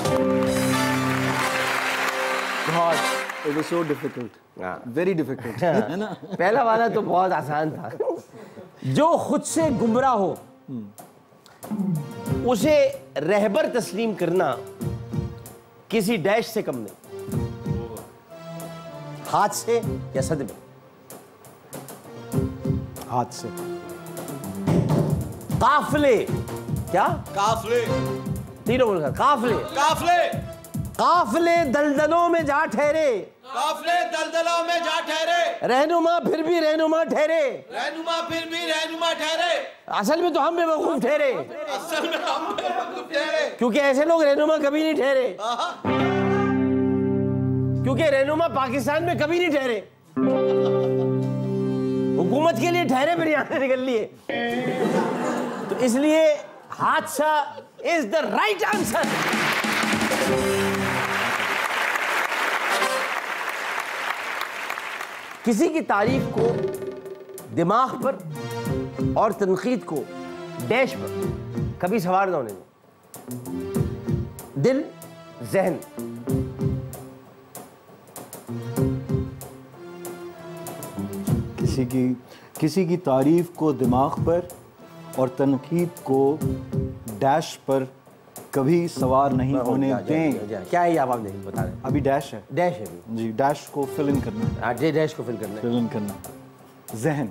God, it was so difficult, very difficult, है ना? पहला वाला तो बहुत आसान था। जो खुद से गुमराह हो उसे रहबर तस्लीम करना किसी डैश से कम नहीं। हाथ से या सदमे? हाथ से। काफले, क्या काफले, तीनों बोल काफले काफले, काफले दलदलों में जा ठहरे, काफले दलदलों में जा ठहरे, रहनुमा फिर भी रहनुमा ठहरे, रहनुमा फिर भी रहनुमा ठहरे, असल में तो हम बेवकूफ ठहरे, असल में हम बेवकूफ ठहरे, क्योंकि ऐसे लोग रहनुमा कभी नहीं ठहरे। क्योंकि रहनुमा पाकिस्तान में कभी नहीं ठहरे, हुकूमत के लिए ठहरे फिर यहां से निकल लिए। तो इसलिए हादसा इज द राइट आंसर। किसी की तारीफ को दिमाग पर और तनकीद को डैश पर कभी सवार ना होने दो। दिल, जहन, किसी की किसी की तारीफ को दिमाग पर और तनकीद को डैश पर कभी सवार नहीं होने दें। क्या है ये आप नहीं बता रहे? अभी डैश है, डैश है जी, डैश को फिल इन करना है। आज डैश को फिल करना है, फिल इन करना है। जहन,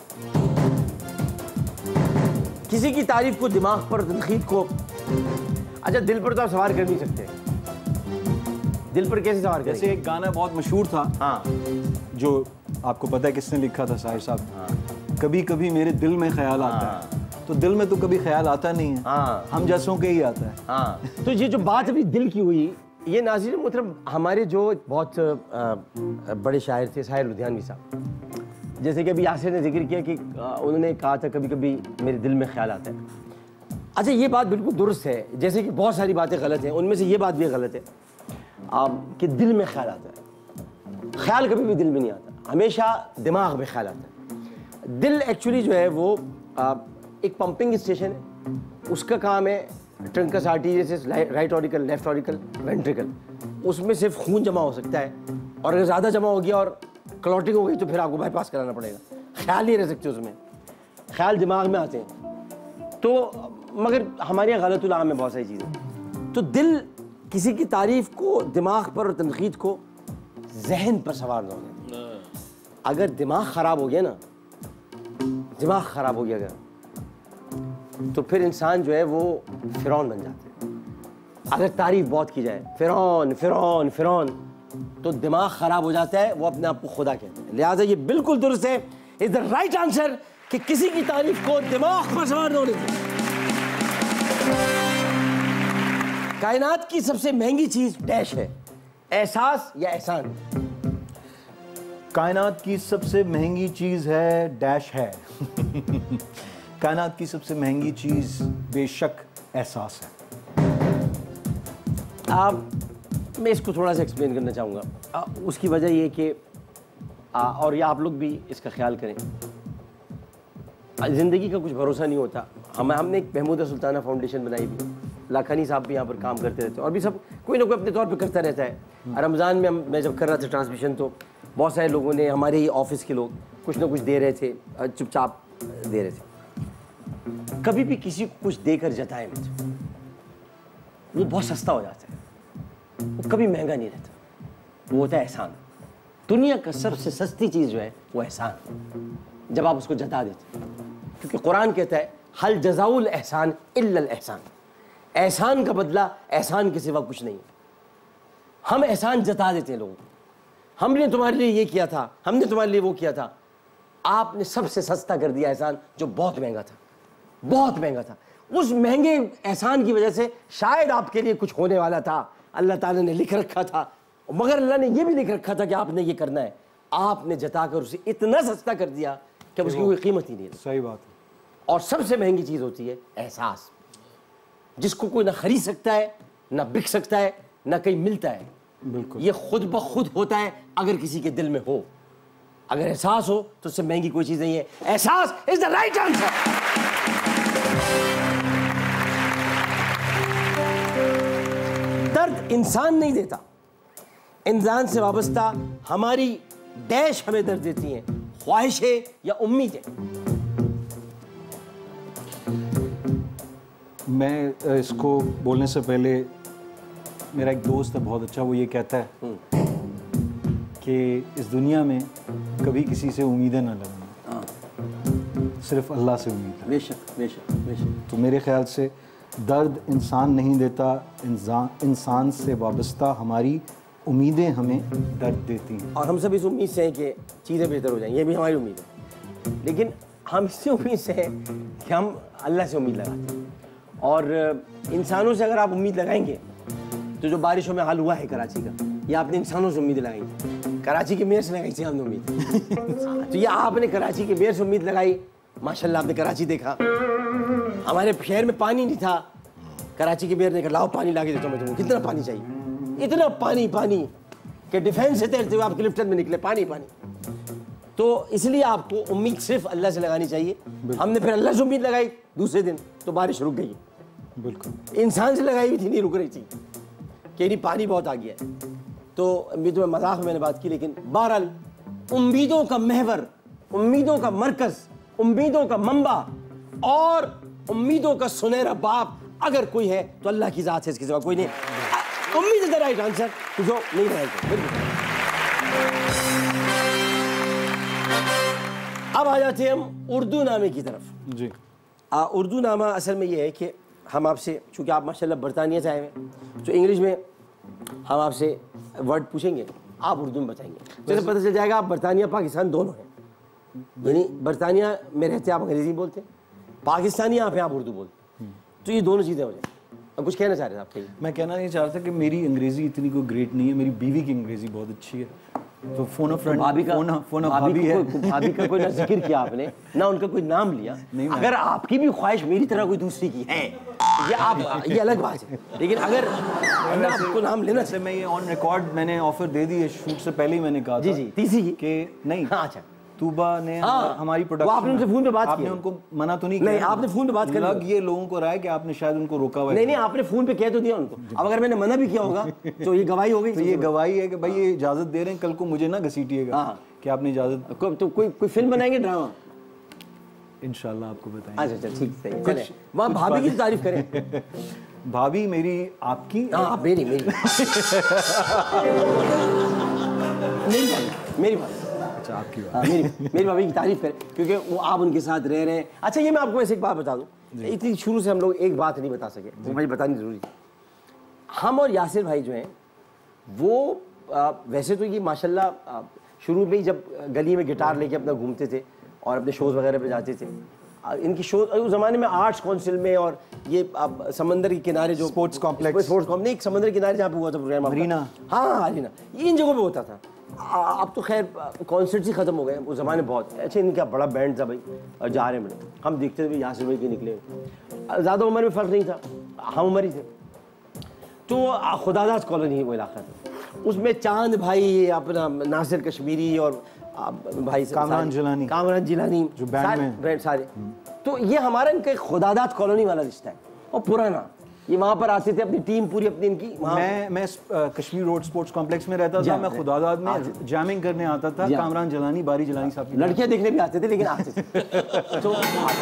किसी की तारीफ को दिमाग पर, तनकीद को, अच्छा दिल पर तो आप सवार कर नहीं सकते। दिल पर कैसे सवार करेंगे? जैसे एक गाना बहुत मशहूर था, हाँ, जो आपको पता है किसने लिखा था? साहिर साहब। हाँ। कभी कभी मेरे दिल में ख्याल आता हाँ। है, तो दिल में तो कभी ख्याल आता नहीं है, हाँ, हम जैसों के ही आता है। हाँ। तो ये जो बात अभी दिल की हुई, ये नाज़रीन मोहतरम हमारे जो बहुत आ, बड़े शायर थे, शायर लुधियानवी साहब, जैसे कि अभी यासिर ने जिक्र किया कि आ, उन्होंने कहा था कभी कभी मेरे दिल में ख्याल आता है। अच्छा ये बात बिल्कुल दुरुस्त है, जैसे कि बहुत सारी बातें गलत हैं, उनमें से ये बात भी गलत है आ, कि दिल में ख्याल आता है। ख्याल कभी भी दिल में नहीं आता, हमेशा दिमाग में ख्याल आता है। दिल एक्चुअली जो है वो आ, एक पंपिंग स्टेशन है, उसका काम है ट्रंकस आर्टरी, जैसे right auricle, left auricle, ventricle, उसमें सिर्फ खून जमा हो सकता है, और अगर ज़्यादा जमा हो गया और क्लॉटिंग हो गई तो फिर आपको बाईपास कराना पड़ेगा। ख्याल नहीं रह सकते उसमें, ख्याल दिमाग में आते हैं। तो मगर हमारे यहाँ गलत उलाम है बहुत सारी चीज़ें। तो दिल किसी की तारीफ को दिमाग पर और तनकीद को जहन पर सवार ना होने। अगर दिमाग ख़राब हो गया ना, दिमाग ख़राब हो गया अगर, तो फिर इंसान जो है वो फिरौन बन जाता है। अगर तारीफ बहुत की जाए, फिरौन फिरौन फिरौन, तो दिमाग ख़राब हो जाता है, वो अपने आप को खुदा कहते हैं। लिहाजा ये बिल्कुल दुरुस्त है, इज द राइट आंसर कि किसी की तारीफ को दिमाग पर सवार न होने दें। कायनात की सबसे महंगी चीज डैश है, एहसास या एहसान? कायनात की सबसे महंगी चीज है डैश है। कायनात की सबसे महंगी चीज बेशक एहसास है। आप, मैं इसको थोड़ा सा एक्सप्लेन करना चाहूँगा। उसकी वजह ये कि और ये आप लोग भी इसका ख्याल करें, ज़िंदगी का कुछ भरोसा नहीं होता। हम हमने एक महमूदा सुल्ताना फाउंडेशन बनाई भी, लाखानी साहब भी यहाँ पर काम करते रहते हैं, और भी सब कोई ना कोई अपने तौर पे करता रहता है। रमज़ान में हम मैं जब कर रहा था ट्रांसमिशन, तो बहुत सारे लोगों ने, हमारे ही ऑफिस के लोग कुछ ना कुछ दे रहे थे, चुपचाप दे रहे थे। कभी भी किसी को कुछ देकर जताए मत, वो बहुत सस्ता हो जाता है, वो कभी महंगा नहीं रहता, वो होता है एहसान। दुनिया का सबसे सस्ती चीज़ जो है वो एहसान, जब आप उसको जता देते हैं। क्योंकि कुरान कहता है हल जज़ाउल एहसान इल्लल एहसान, एहसान का बदला एहसान के सिवा कुछ नहीं है। हम एहसान जता देते हैं लोगों को, हमने तुम्हारे लिए ये किया था, हमने तुम्हारे लिए वो किया था। आपने सबसे सस्ता कर दिया एहसान, जो बहुत महंगा था, बहुत महंगा था। उस महंगे एहसान की वजह से शायद आपके लिए कुछ होने वाला था, अल्लाह ताला ने लिख रखा था, मगर अल्लाह ने ये भी लिख रखा था कि आपने ये करना है। आपने जताकर उसे इतना सस्ता कर दिया कि उसकी कोई कीमत ही नहीं है। सही बात है। और सबसे महंगी चीज़ होती है एहसास, जिसको कोई ना खरीद सकता है, ना बिक सकता है, ना कहीं मिलता है। बिल्कुल, ये खुद ब खुद होता है अगर किसी के दिल में हो। अगर एहसास हो तो उससे महंगी कोई चीज़ नहीं है। एहसास इज द राइट आंसर। दर्द इंसान नहीं देता, इंसान से वाबस्ता हमारी डैश हमें दर्द देती हैं, ख्वाहिशें या उम्मीदें। मैं इसको बोलने से पहले, मेरा एक दोस्त है बहुत अच्छा, वो ये कहता है कि इस दुनिया में कभी किसी से उम्मीदें ना लगाना, सिर्फ अल्लाह से उम्मीद है। बेशक बेशक बेशक। तो मेरे ख्याल से दर्द इंसान नहीं देता, इंसान इंसान से वाबस्ता हमारी उम्मीदें हमें दर्द देती हैं। और हम सब इस उम्मीद से हैं कि चीज़ें बेहतर हो जाएंगी, ये भी हमारी उम्मीद है। लेकिन हम इसी उम्मीद से हैं कि हम अल्लाह से उम्मीद लगाते हैं। और इंसानों से अगर आप उम्मीद लगाएंगे तो जो बारिशों में हाल हुआ है कराची का, ये आपने इंसानों से उम्मीद लगाई थी, कराची के मेयर से लगाई थी आपने उम्मीद। तो ये आपने कराची के मेयर से उम्मीद लगाई, माशाल्लाह आपने कराची देखा। हमारे शहर में पानी नहीं था, कराची के मेयर ने कहा लाओ पानी ला के देता हूँ मैं तुमको। कितना पानी चाहिए? इतना पानी पानी कि डिफेंस से तैरते हुए आपके लिफ्टन में निकले पानी पानी। तो इसलिए आपको उम्मीद सिर्फ अल्लाह से लगानी चाहिए। हमने फिर अल्लाह से उम्मीद लगाई, दूसरे दिन तो बारिश रुक गई। बिल्कुल। इंसान से लगाई हुई थी, नहीं रुक रही थी कि नहीं पानी बहुत आ गया है। तो उम्मीदों में मजाक मैंने बात की, लेकिन बहरहाल उम्मीदों का महवर, उम्मीदों का मरकज, उम्मीदों का मंबा और उम्मीदों का सुनहरा बाप अगर कोई है तो अल्लाह की ज़ात है, इसकी सिवा कोई नहीं। उम्मीद इज द राइट आंसर, जो नहीं रहेगा। अब आ जाते हैं हम उर्दू नामे की तरफ। जी। आ, उर्दू नामा असल में ये है कि हम आपसे, चूँकि आप माशाल्लाह बरतानिया से आए हैं, तो इंग्लिश में हम आपसे वर्ड पूछेंगे, आप उर्दू में बताएंगे। जैसे पता चल जाएगा आप बरतानिया पाकिस्तान दोनों हैं, यानी बरतानिया में रहते आप अंग्रेज़ी बोलते हैं, पाकिस्तानी यहाँ पे आप उर्दू बोलते हैं, तो ये दोनों चीज़ें हो जाए। अब कुछ कहना चाह रहे थे आप? कहीं मैं कहना ये चाह रहा था कि मेरी अंग्रेज़ी इतनी कोई ग्रेट नहीं है, मेरी बीवी की अंग्रेज़ी बहुत अच्छी है। तो फोन ऑफ फ्रेंड, भाभी का फोन फोन ऑफ भाभी भाभी है। भाभी का कोई ना जिक्र किया आपने, ना उनका कोई नाम लिया। अगर आपकी भी ख्वाहिश मेरी तरह कोई दूसरी की है, ये आप, ये अलग बात है, लेकिन अगर आपको नाम लेना से मैं ये ऑन रिकॉर्ड मैंने ऑफर दे दी है, शूट से पहले ही मैंने कहा जी था। जी तीसरी की कि नहीं। हाँ, अच्छा तूबा ने हाँ, हमारी वो प्रोडक्शन, आपने उनसे फोन पे बात की, आपने उनको मना तो नहीं नहीं किया? आपने फोन पे बात कर लग ये लोगों को रहा है कि आपने शायद उनको रोका हुआ है। नहीं नहीं आपने फोन पे कह तो दिया उनको। अब अगर मैंने मना भी किया होगा तो ये गवाही हो गई। तो ये गवाही है कि भाई ये इजाजत दे रहे हैं, कल को मुझे ना घसीटिएगा हाँ। कि आपने इजाजत। को, तो कोई कोई फिल्म बनाएंगे ड्रामा? इंशाल्लाह आपको बताएंगे। अच्छा अच्छा ठीक है, चले वहाँ भाभी की तारीफ करें। भाभी मेरी आपकी? हाँ मेरी मेरी मेरी भाभी, मेरी भाभी। अच्छा आपकी बात। हाँ, मेरी मेरी भाभी की तारीफ करें, क्योंकि वो आप उनके साथ रह रहे हैं। अच्छा ये मैं आपको ऐसे एक बात बता दूं, इतनी शुरू से हम लोग एक बात नहीं बता सके, वो मुझे बतानी जरूरी है। हम और यासिर भाई जो हैं वो आ, वैसे तो ये माशाल्लाह आ, शुरू में ही जब गली में गिटार लेके अपना घूमते थे और अपने शोज़ वगैरह पे जाते थे, आ, इनकी शो उस ज़माने में आर्ट्स काउंसिल में और ये आप समंदर के किनारे जो स्पोर्ट्स कॉम्प्लेक्स, स्पोर्ट्स कॉम्प्लेक्स, एक समंदर के किनारे जहाँ पे हुआ था प्रोग्राम, मरीना। हाँ हाँ मरीना, इन जगहों पे होता था। अब तो खैर कॉन्सर्ट्स ही ख़त्म हो गए, उस ज़माने बहुत अच्छा इनका बड़ा बैंड था भाई, और जा रहे हैं बड़े, हम देखते थे भाई यासिर भाई के निकले, ज़्यादा उम्र में फ़र्क नहीं था, हम उम्र ही थे। तो खुदादास कॉलोनी वो इलाका था, उसमें चांद भाई, अपना नासिर कश्मीरी और भाई कामरान जिलानी, कामरान जिलानी जो बैंड में बैंड सारे। तो ये हमारा इनका खुदादात कॉलोनी वाला रिश्ता है और पुराना। ये वहाँ पर आते थे अपनी टीम पूरी अपनी इनकी। मैं मैं कश्मीर रोड स्पोर्ट्स कॉम्प्लेक्स में रहता था, मैं खुदादाद में जैमिंग करने आता था। कामरान जलानी, बारी जलानी साहब की लड़कियाँ देखने भी आते थे, लेकिन आते थे तो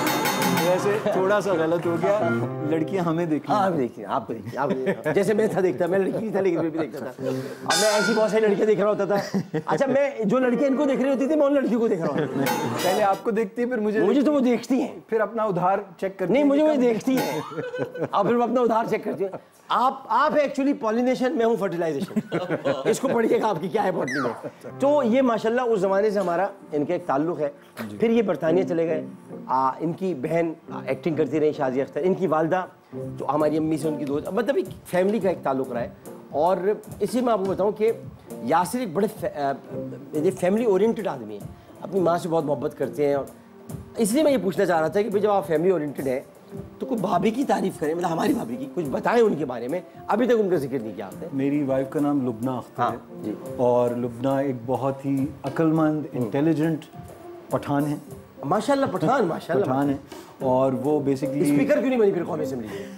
वैसे थोड़ा सा गलत हो गया, लड़कियाँ हमें देखी। हाँ हमें देखती, आपको देखती, आप जैसे मैं था देखता, मैं लड़की नहीं था लेकिन मैं भी देखता था। अब मैं ऐसी बहुत सारी लड़कियाँ देख रहा होता था। अच्छा मैं जो लड़कियाँ इनको देख रही होती थी मैं उन लड़कियों को देख रहा होता था। पहले आपको देखती है, फिर मुझे मुझे तो वो देखती हैं, फिर अपना उधार चेक करती नहीं मुझे वो देखती है और फिर वो अपना उधार चेक करती है। आप आप एक्चुअली पॉलिनेशन, मैं हूँ फर्टिलाइजेशन। इसको पढ़िएगा आपकी क्या है बॉटनी में। तो ये माशाल्लाह उस ज़माने से हमारा इनका एक ताल्लुक़ है। फिर ये बरतानिया चले गए, इनकी बहन एक्टिंग करती रही, शाजिया अख्तर, इनकी वालदा तो हमारी अम्मी से उनकी दोस्त, मतलब एक फैमिली का एक ताल्लुक़ रहा है। और इसी में आपको बताऊँ कि यासिर एक बड़े फे, फैमिली ओरिएंटेड आदमी है, अपनी माँ से बहुत मोहब्बत करते हैं। और इसलिए मैं ये पूछना चाह रहा था कि भाई जब आप फैमिली ओरिएंटेड है तो कोई भाभी की तारीफ करें, मतलब हमारी भाभी की कुछ बताएं उनके बारे में, अभी तक उनका जिक्र नहीं किया आपने। मेरी वाइफ का नाम लुबना अख्तर हाँ, है जी। और लुबना एक बहुत ही अक्लमंद, इंटेलिजेंट पठान है। माशाल्लाह पठान, माशाल्लाह पठान है। और वो बेसिकली स्पीकर क्यों नहीं बनी फिर कौमी असेंबली में?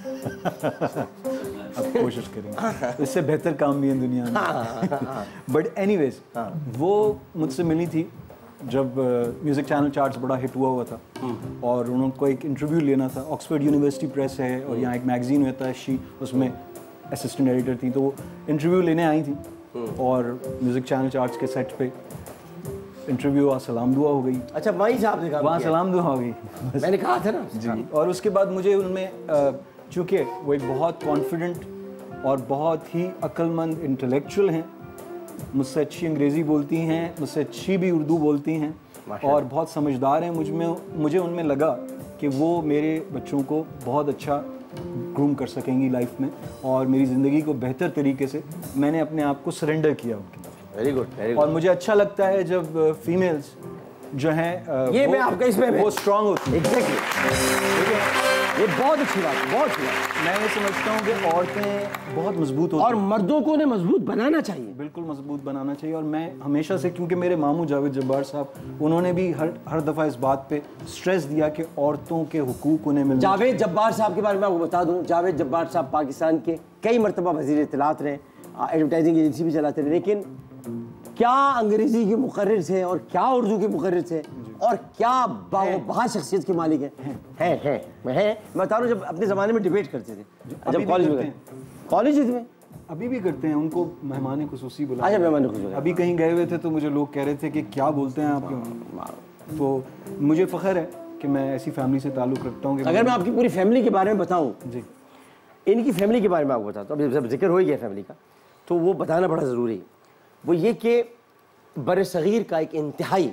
अब कोशिश करेंगे, इससे बेहतर काम भी है दुनिया में। बट एनीवेज वो मुझसे मिली थी जब म्यूज़िक चैनल चार्ट्स बड़ा हिट हुआ हुआ था और उनको एक इंटरव्यू लेना था। ऑक्सफोर्ड यूनिवर्सिटी प्रेस है और यहाँ एक मैगजीन होता है शी, उसमें असिस्टेंट एडिटर थी, तो वो इंटरव्यू लेने आई थी और म्यूज़िक चैनल चार्ट्स के सेट पे इंटरव्यू हुआ, सलाम दुआ हो गई। अच्छा वहीं से आपने कहा? वहाँ सलाम दुआ हो गई, मैंने कहा था ना जी। और उसके बाद मुझे उनमें, चूँकि वो एक बहुत कॉन्फिडेंट और बहुत ही अक्लमंद इंटेलेक्चुअल हैं, मुझसे अच्छी अंग्रेज़ी बोलती हैं, मुझसे अच्छी भी उर्दू बोलती हैं और बहुत समझदार हैं। मुझ में मुझे उनमें लगा कि वो मेरे बच्चों को बहुत अच्छा ग्रूम कर सकेंगी लाइफ में, और मेरी ज़िंदगी को बेहतर तरीके से मैंने अपने आप को सरेंडर किया उनकी तरफ। Very good, very good. और मुझे अच्छा लगता है जब फीमेल्स जो हैं ये मैं आपका इसमें वो स्ट्रांग होती है। एग्जैक्टली, ठीक है, ये बहुत अच्छी बात है, बहुत अच्छी बात। मैं ये समझता हूँ कि औरतें बहुत मजबूत होती और मर्दों को उन्हें मजबूत बनाना चाहिए, बिल्कुल मजबूत बनाना चाहिए। और मैं हमेशा से, क्योंकि मेरे मामू जावेद जब्बार साहब, उन्होंने भी हर हर दफ़ा इस बात पे स्ट्रेस दिया कि औरतों के हुकूक उन्हें मिलने। जावेद जब्बार साहब के बारे में आपको बता दूं, जावेद जब्बार साहब पाकिस्तान के कई मरतबा वज़ीर इत्तलात रहे, एडवर्टाइजिंग एजेंसी भी चलाते रहे, लेकिन क्या अंग्रेज़ी के मुकर्रिर थे और क्या उर्दू के मुकर्रिर थे और क्या बाबा शख्सियत के मालिक हैं हैं हैं मैं है मैं बता रहा हूँ, जब अपने ज़माने में डिबेट करते थे, जब कॉलेज में कॉलेज में अभी भी करते हैं, उनको मेहमान खुसूसी बुला। अच्छा, मेहमान खुसूसी। अभी कहीं गए हुए थे तो मुझे लोग कह रहे थे कि क्या बोलते हैं आप, तो मुझे फ़ख्र है कि मैं ऐसी फैमिली से ताल्लुक़ रखता हूँ। अगर मैं आपकी पूरी फैमिली के बारे में बताऊँ जी, इनकी फैमिली के बारे में आपको बताता हूँ, अभी जब जिक्र हो ही गया फैमिली का तो वो बताना बड़ा ज़रूरी है। वो ये कि बर-ए-सग़ीर का एक इंतहाई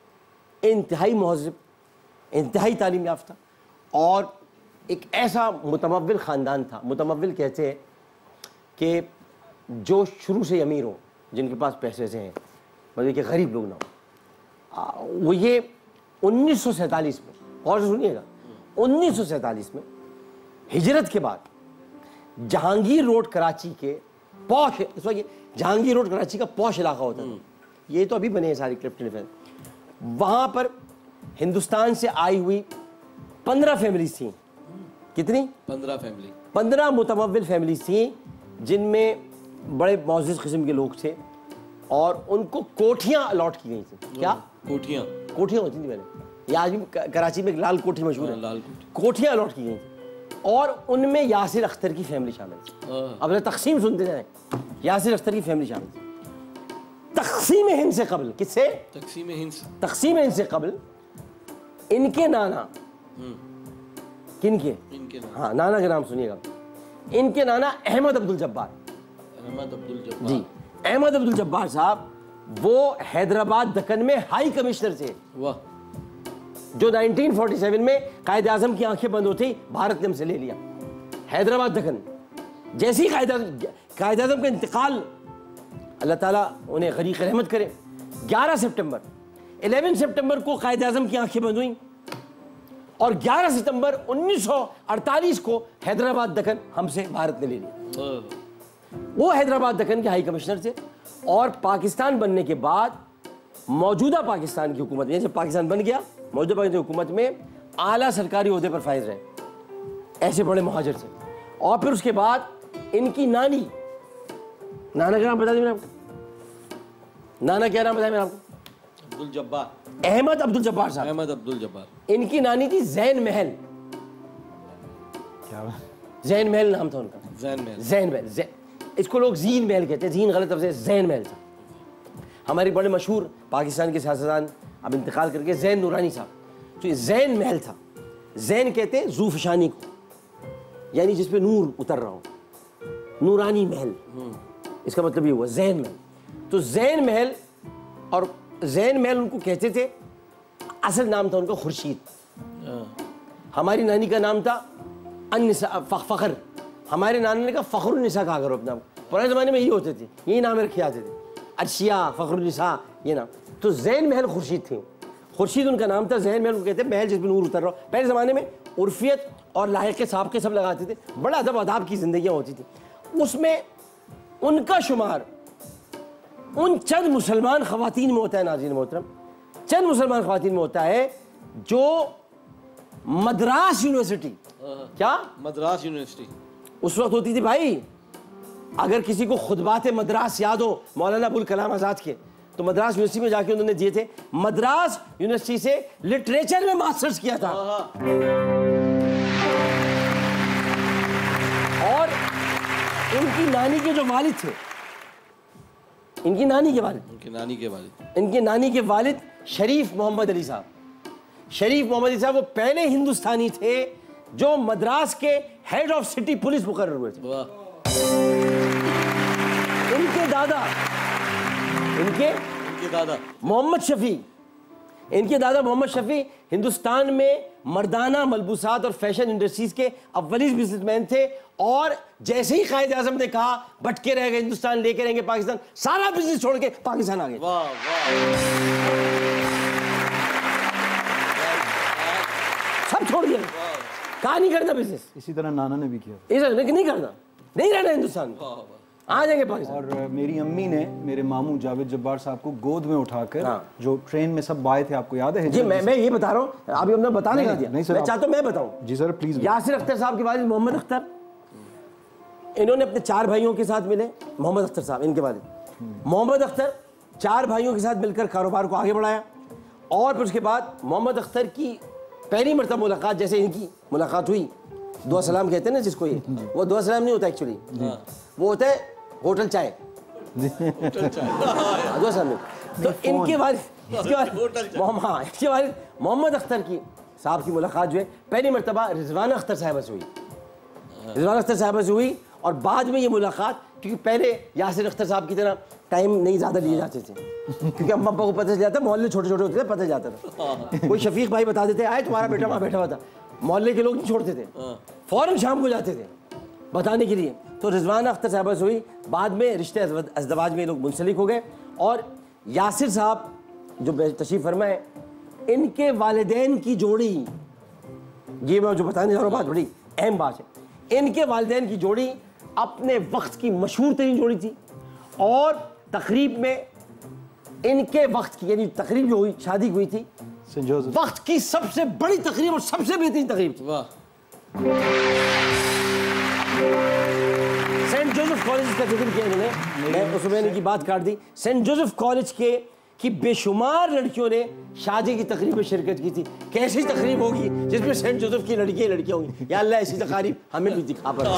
इंतहाई महज़ब, इंतहाई तालीम याफ्ता और एक ऐसा मुतमव्विल ख़ानदान था। मुतमव्विल कहते हैं कि जो शुरू से अमीर हो, जिनके पास पैसे से हैं, मतलब कि गरीब लोग ना हो। वो ये उन्नीस सौ सैंतालीस में, और सुनिएगा, उन्नीस सौ सैंतालीस में हिजरत के बाद जहांगीर रोड कराची के पौश, इस वक्त जहांगीर रोड कराची का पौश इलाका होता था, ये तो अभी बने हैं सारी क्रिप्टन फैन, वहाँ पर हिंदुस्तान से आई हुई पंद्रह फैमिलीज थी। कितनी? पंद्रह फैमिली, पंद्रह मुतमव्विल फैमिलीज थी, जिनमें बड़े मौजूद किस्म के लोग थे और उनको कोठियाँ अलॉट की गई थी। क्या कोठियाँ? कोठियाँ होती थी पहले, या आज भी कराची में एक लाल कोठी मशहूर है, लाल कोठी। कोठियाँ अलॉट की गई थी और उनमें यासिर अख्तर की फैमिली शामिल थी। अब तकसीम सुनते जाए, यासिर अख्तर की फैमिली शामिल थी। तकसीम हिंद से कबल, किससे? तकसीम हिंद से, तकसीम हिंद से कबल इनके नाना, किनके? इनके नाना, हाँ नाना के नाम सुनिएगा, इनके नाना अहमद अब्दुल जब्बार, अहमद अब्दुल जब्बार जी, अहमद अब्दुल जब्बार साहब वो हैदराबाद दक्कन में हाई कमिश्नर थे। वाह। जो नाइनटीन फोर्टी सेवन में कायद आज़म की आंखें बंद होती, भारत ने हमसे ले लिया हैदराबाद दक्कन। जैसे ही कायद आज़म का इंतकाल, अल्लाह ताला उन्हें गरीक रहमत करे, ग्यारह सितंबर, ग्यारह सितंबर को कायद आज़म की आंखें बंद हुई और ग्यारह सितंबर उन्नीस सौ अड़तालीस को हैदराबाद दक्कन हमसे भारत ने ले लिया। वो हैदराबाद दक्कन के हाई कमिश्नर थे और पाकिस्तान बनने के बाद मौजूदा पाकिस्तान की हुकूमत में, जब पाकिस्तान बन गया, मौजूदा पाकिस्तान की हुकूमत में आला सरकारी ओहदे पर फाइज रहे, ऐसे बड़े महाजिर थे। और फिर उसके बाद इनकी नानी, नाना का नाम बता दें मैंने आपको, नाना क्या नाम बताया मैंने आपको? अब्दुल जब्बार, अहमद अब्दुल जब्बार साहब, अहमद अब्दुल जब्बार। इनकी नानी थी जैन महल। क्या? जैन महल नाम था उनका, जैन महल, जैन महल, जैन, इसको लोग जीन महल कहते हैं, जीन गलत लफ्ज़ है, जैन महल था। हमारे बड़े मशहूर पाकिस्तान के सियासतदान अब इंतकाल करके जैन नूरानी साहब, तो ये जैन महल था। जैन कहते हैं ज़ूफ़शानी को, यानी जिस पे नूर उतर रहा हो, नूरानी महल, इसका मतलब ये हुआ जैन महल। तो जैन महल, और जैन महल उनको कहते थे, असल नाम था उनका खुर्शीद। हमारी नानी का नाम था अन्निसा, फ़ख्र। हमारे नानी ने कहा फ़ख्रुन्निसा कहा करो अपना, पुराने ज़माने में यही होते थे, यही नाम रखे जाते थे, अर्शिया, फ़ख्रुन्निसा, ये नाम। तो जैन महल खुर्शीद थे, खुर्शीद उनका नाम था। जैन महल उनको कहते हैं महल जिसमें नूर उतर रहा हो। पहले ज़माने में उर्फियत और लायक के साहब के सब लगाते थे, बड़ा अदब अदाब की ज़िंदगियाँ होती थी। उसमें उनका शुमार उन चंद मुसलमान ख़वातीन में होता है, नाज़रीन मोहतरम, चंद मुसलमान ख़वातीन में होता है जो मद्रास यूनिवर्सिटी, क्या मद्रास यूनिवर्सिटी उस वक्त होती थी भाई। अगर किसी को खुतबात मद्रास याद हो मौलाना अबुल कलाम आज़ाद के, तो मद्रास यूनिवर्सिटी में जाके उन्होंने दिए थे। मद्रास यूनिवर्सिटी से लिटरेचर में मास्टर्स किया था। और इनकी नानी के जो वालिद थे, इनकी नानी के वालिद इनकी नानी के वालिद इनकी नानी के वालिद शरीफ मोहम्मद अली साहब, शरीफ मोहम्मद अली साहब वो पहले हिंदुस्तानी थे जो मद्रास के हेड ऑफ सिटी पुलिस मुकर्रर हुए थे। इनके दादा इनके इनके दादा मोहम्मद शफी, इनके दादा मोहम्मद शफी हिंदुस्तान में मर्दाना मलबूसात और फैशन इंडस्ट्रीज के अव्वली बिजनेसमैन थे, और जैसे ही कायद आजम ने कहा भटके रह गए हिंदुस्तान, लेके रहेंगे पाकिस्तान, सारा बिजनेस छोड़ के पाकिस्तान आ गए। वाह वाह, सब छोड़ दिया, कहा नहीं करना बिजनेस। इसी तरह नाना ने भी किया, इसे नहीं करना, नहीं रहना हिंदुस्तान में, आ जाएंगे पाकिस्तान। और मेरी अम्मी ने मेरे मामू जावेद जब्बार साहब को गोद में उठाकर, हाँ। जो ट्रेन में सब आए थे, आपको याद है? जी मैं मैं ये बता रहा हूँ, अभी हमने बताने का दिया, नहीं सर, मैं चाहता हूँ मैं बताऊँ। जी सर प्लीज। यासिर अख्तर साहब के वालिद मोहम्मद अख्तर, इन्होंने अपने चार भाइयों के साथ मिले, मोहम्मद अख्तर साहब इनके वालिद। मोहम्मद अख्तर चार भाइयों के साथ मिलकर कारोबार को आगे बढ़ाया, और फिर उसके बाद मोहम्मद अख्तर की पहली मरतबा मुलाकात, जैसे इनकी मुलाकात हुई, दुआ सलाम कहते हैं ना जिसको, ये वो दुआ सलाम नहीं होता एक्चुअली, वो होता है होटल चाय, दुआ सलाम नहीं। तो इनके वालिद हाँ इसके वालिद मोहम्मद अख्तर की साहब की मुलाकात जो है पहली मरतबा रिजवाना अख्तर साहिबा से हुई, रिजवाना अख्तर साहिबा से हुई। और बाद में ये मुलाकात, क्योंकि पहले यासिर अख्तर साहब की तरह टाइम नहीं ज़्यादा लिए जाते थे, क्योंकि अम्मा अब्बा को पता चल जाता, मोहल्ले छोटे छोटे होते थे, पता चल जाता था। कोई शफीक भाई बता देते, आए तुम्हारा बेटा वहाँ बैठा हुआ था, मोहल्ले के लोग नहीं छोड़ते थे, फ़ौरन शाम को जाते थे बताने के लिए। तो रिजवाना अख्तर साहबा से हुई, बाद में रिश्ते अज़दवाज में लोग मुंसलिक हो गए। और यासिर साहब जो तशरीफ़ फरमा है, इनके वालिदैन की जोड़ी, ये मैं जो बताने जा रहा हूँ बात बड़ी अहम बात है, इनके वालिदैन की जोड़ी अपने वक्त की मशहूर तरीन जोड़ी थी, और तकरीब में इनके वक्त की, यानी तकरीब जो हुई शादी हुई थी, वक्त की सबसे बड़ी तकरीब और सबसे बेहतरीन तकरीब थी। वाह, सेंट जोसेफ कॉलेज का जिक्र किया इन्होंने, मैं उसमें मैंने की बात काट दी। सेंट जोसेफ कॉलेज के की बेशुमार लड़कियों ने शादी की तकरीब में शिरकत की थी। कैसी तकरीब होगी जिसमें सेंट जोसेफ की लड़कियां लड़कियां होंगी, या अल्लाह ऐसी तकरीब हमें भी दिखा पर।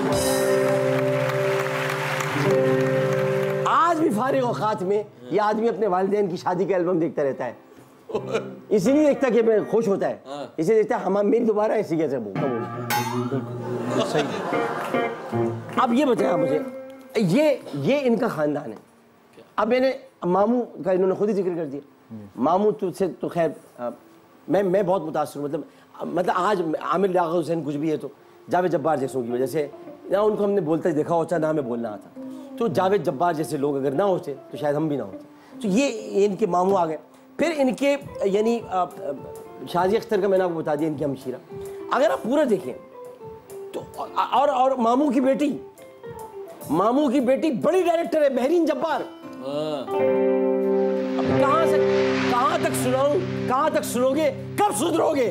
आज भी फारिग औकात में ये आदमी अपने वालिदैन की शादी का एल्बम देखता रहता है, इसी नहीं देखता कि मैं खुश होता है, इसे देखता है हम मेरी दोबारा ऐसी कैसे बोल। अब ये बताया मुझे, ये ये इनका खानदान है। अब मैंने मामू का इन्होंने खुद ही जिक्र कर दिया, मामू तुझसे तो खैर मैं मैं बहुत मुतासर हूँ, मतलब मतलब आज आमिर लियाकत हुसैन कुछ भी है तो जावेद जब्बार जैसों की वजह से ना उनको हमने बोलते देखा होता, ना हमें बोलना आता, तो जावेद जब्बार जैसे लोग अगर ना होते तो शायद हम भी ना होते। तो ये इनके मामू आ गए। फिर इनके यानी शाजी अख्तर का मैंने आपको बता दिया, इनकी हमशीरा। अगर आप पूरा देखें तो और और मामू की बेटी, मामू की बेटी बड़ी डायरेक्टर है बहरीन जब्बार। अब कहां से कहां तक सुनाऊं, कहां तक सुनोगे, कब सुधरोगे?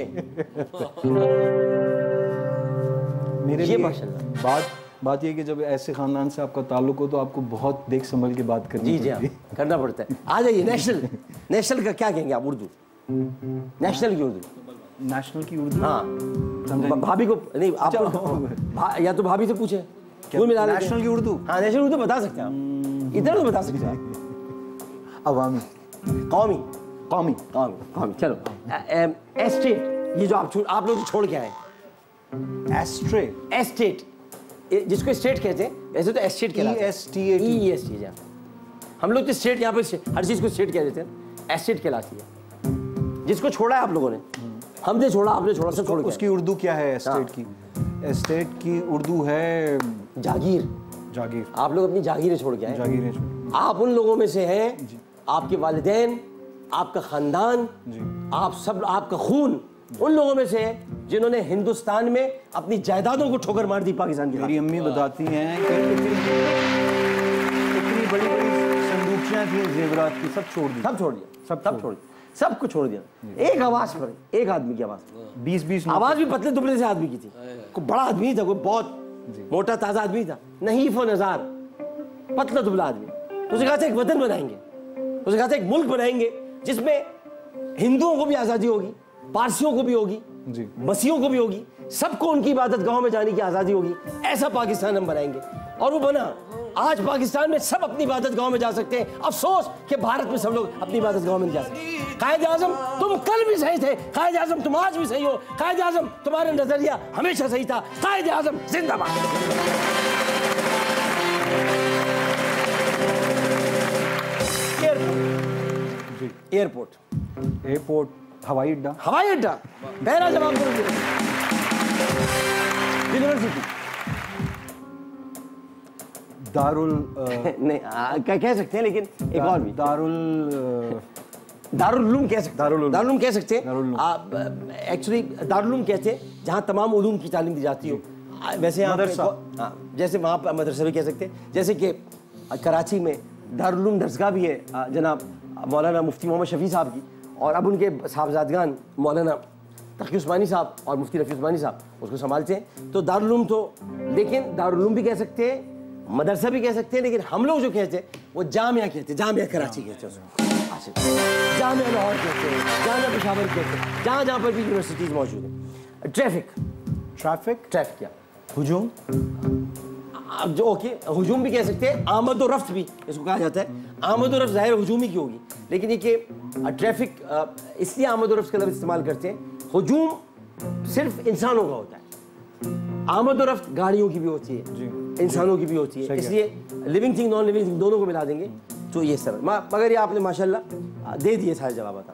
मेरे ये लिए माशाल्लाह बात बात ये कि जब ऐसे खानदान से आपका ताल्लुक हो तो आपको बहुत देख संभल के बात करनी जी जी हाँ, करना पड़ता है। आ जाइए, नेशनल नेशनल का क्या कहेंगे आप? उर्दू, नेशनल की उर्दू, नेशनल की उर्दू। हाँ भाभी को नहीं, आप या तो भाभी से पूछे, क्यों मिला नेशनल की उर्दू? हाँ नेशनल उर्दू बता सकते हैं आप, इधर तो बता सकते हैं आप। अवामी, कौमी, कौमी, कौमी, कौमी। चलो एस्टेट, ये जो आप आप लोग छोड़ के आए, एस्ट्रे, एस्टेट, जिसको स्टेट कहते हैं, वैसे तो एस्टेट कहलाता है। E S T A T, E S T, हम लोग तो स्टेट, यहाँ पे हर चीज़ को स्टेट कह देते हैं, एस्टेट कहलाती है। जिसको छोड़ा है आप लोगों ने, हमने छोड़ा, आपने छोड़ा, सब छोड़ के। उसकी उर्दू क्या है एस्टेट की? एस्टेट की उर्दू है जागीर। जागीर। आप लोग अपनी जागीरें छोड़ के आए। जागीरें छोड़। आप उन लोगों में से हैं, आपके वालिदैन, आपका खानदान, आप सब, आपका खून उन लोगों में से है जिन्होंने हिंदुस्तान में अपनी जायदादों को ठोकर मार दी पाकिस्तान की। मेरी अम्मी बताती हैं कि इतनी इतनी बड़ी बड़ी संदूकियां थी जेवरात की, सब छोड़ दी, सब छोड़ दिया, सब सब छोड़ दिया, सब कुछ छोड़ दिया। एक आवाज पर, एक आदमी की आवाज, बीस बीस आवाज भी पतले दुबले से आदमी की थी। कोई बड़ा आदमी नहीं था, कोई बहुत मोटा ताजा आदमी था, नहीफ व नजार, पतला दुबला आदमी। तो उसने कहा था एक वतन बनाएंगे, उसने कहा था एक मुल्क बनाएंगे जिसमें हिंदुओं को भी आज़ादी होगी, पारसियों को भी होगी, मसीहों को भी होगी, सबको उनकी इबादत गाहों में जाने की आज़ादी होगी। ऐसा पाकिस्तान हम बनाएंगे। और वो बना। आज पाकिस्तान में सब अपनी इबादत गाहों में जा सकते हैं। अफसोस कि भारत में सब लोग अपनी इबादत गाहों में नहीं जा सकते। कायद आज़म तुम कल भी सही थे, कायद आज़म तुम आज भी सही हो, कायद आज़म तुम्हारा नजरिया हमेशा सही था, कायद आज़म जिंदाबाद। एयरपोर्ट, एयरपोर्ट, हवाई अड्डा। हवाई अड्डा, पहला जवाब यूनिवर्सिटी। दारुल नहीं आ, कह सकते हैं, लेकिन एक और भी दारुल दारुल उलूम कह सकते हैं। दारुल उलूम। दारुल उलूम कह सकते हैं। दारुल एक्चुअली दारुल उलूम कहते हैं जहाँ तमाम उलूम की तालीम दी जाती हो। आ, वैसे यहाँ मदरसा। हाँ, जैसे वहाँ पर मदरसा भी कह सकते हैं। जैसे कि कराची में दारुल उलूम दरसगाह भी है जनाब मौलाना मुफ्ती मोहम्मद शफी साहब की, और अब उनके साहबजादगान मौलाना तकी उस्मानी साहब और मुफ्ती रफ़ी उस्मानी साहब उसको संभालते हैं। तो दारुल उलूम तो, लेकिन दारुल उलूम भी कह सकते हैं, मदरसा भी कह सकते हैं, लेकिन हम लोग जो कहते हैं वो जामिया कहते हैं। जामिया कराची कहते हैं उसको, जामिया लाहौर कहते हैं, जामिया पेशावर कहते हैं, जहाँ जहाँ पर भी यूनिवर्सिटीज़ मौजूद हैं। ट्रैफिक ट्रैफिक ट्रैफिक क्या? हुजूम। अब जो ओके हुजूम भी कह सकते हैं, आमद और रफ्त भी इसको कहा जाता है। आमद और रफ्त ज़ाहिर हुजूम ही की होगी, लेकिन ये कि ट्रैफिक इसलिए आमद और रफ्त का लफ्ज़ इस्तेमाल करते हैं। हुजूम सिर्फ इंसानों का होता है, आमद और रफ्त गाड़ियों की भी होती है, इंसानों की भी होती है, इसलिए living thing non living thing दोनों को मिला देंगे तो ये सब। मगर ये आपने माशाल्लाह दे दिए सारे जवाब। आता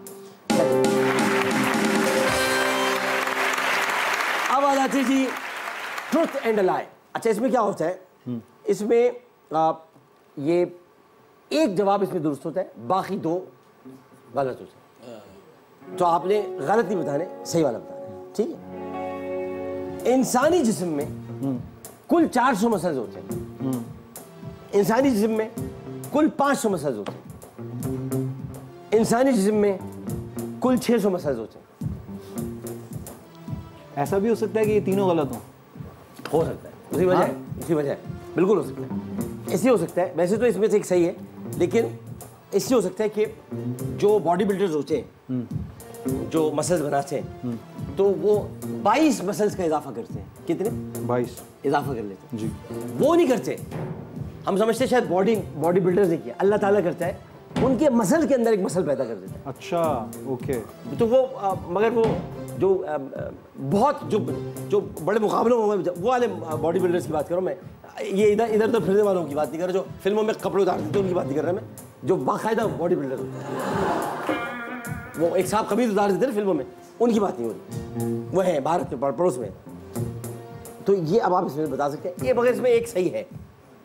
अब आ जाते जी ट्रुथ एंड लाई। अच्छा, इसमें क्या होता है, इसमें आ, ये एक जवाब इसमें दुरुस्त होता है, बाकी दो गलत होते हैं। तो आपने गलत नहीं बताने, सही वाला बताना है, ठीक है। इंसानी जिस्म में कुल चार सौ मसल्स होते हैं, इंसानी जिस्म में कुल पाँच सौ मसल्स होते हैं, इंसानी जिस्म में कुल छः सौ मसल्स होते हैं। ऐसा भी हो सकता है कि ये तीनों गलत हों। हो सकता है, उसी वजह है, इसी वजह है, बिल्कुल हो सकता है। इसलिए हो सकता है, वैसे तो इसमें से एक सही है, लेकिन इसलिए हो सकता है कि जो बॉडी बिल्डर्स होते हैं, जो मसल्स बनाते हैं, तो वो बाईस मसल्स का इजाफा करते हैं। कितने? बाईस इजाफा कर लेते हैं जी। वो नहीं करते, हम समझते हैं शायद बॉडी बॉडी बिल्डर्स ने किया, अल्लाह ताला करता है, उनके मसल के अंदर एक मसल पैदा कर देता है। अच्छा, ओके। तो वो आ, मगर वो जो आ, बहुत जो जो बड़े मुकाबलों में वो वाले बॉडी बिल्डर्स की बात कर रहा हूँ मैं, ये इधर इधर उधर फिरने वालों की बात नहीं कर रहा, जो फिल्मों में कपड़े उतार देते उनकी बात नहीं कर रहा मैं, जो बाकायदा बॉडी बिल्डर होते हैं, वो एक साहब कमीज उतार देते ना फिल्मों में, उनकी बात नहीं हो रही, वो है भारत में पड़ोस में। तो ये अब आप इसमें बता सकते हैं, ये मगर इसमें एक सही है।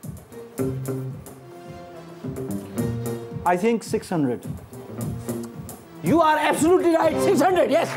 I think six hundred. You are absolutely right. six hundred, yes.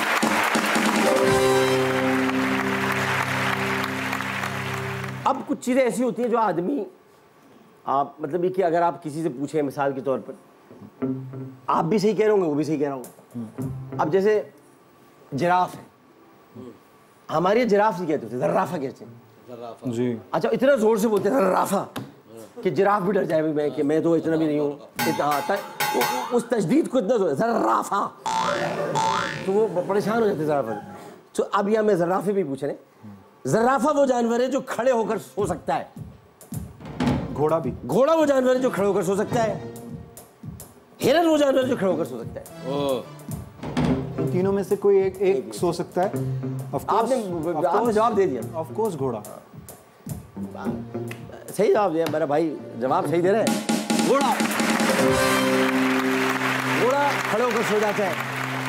अब कुछ चीज़ें ऐसी होती हैं जो आदमी, आप मतलब ये कि अगर आप किसी से पूछें मिसाल के तौर पर, आप भी सही कह रहे होंगे, वो भी सही कह रहा होगा। अब जैसे जिराफ है, हमारे जिराफ नहीं कहते होते, जर्राफा कहते हैं। जी। अच्छा, इतना जोर से बोलते हैं जर्राफा कि जिराफ भी डर जाए मैं कि मैं तो इतना भी नहीं हूँ, हाँ, उस तशदीद को इतना जोर, जर्राफा, तो वो परेशान हो जाते जर्राफा। तो अब यह मैं जर्राफे भी पूछ रहे, जर्राफा वो जानवर है जो खड़े होकर सो सकता है। घोड़ा भी। घोड़ा वो जानवर है जो खड़े होकर सो सकता है। हिरन वो जानवर जो खड़े होकर सो सकता है। इन तीनों में से कोई एक एक सो सकता है। आपने आपने जवाब दे दिया। ऑफ कोर्स घोड़ा। सही जवाब दिया मेरा भाई, जवाब सही दे रहे हैं। घोड़ा घोड़ा खड़े होकर सो जाता है।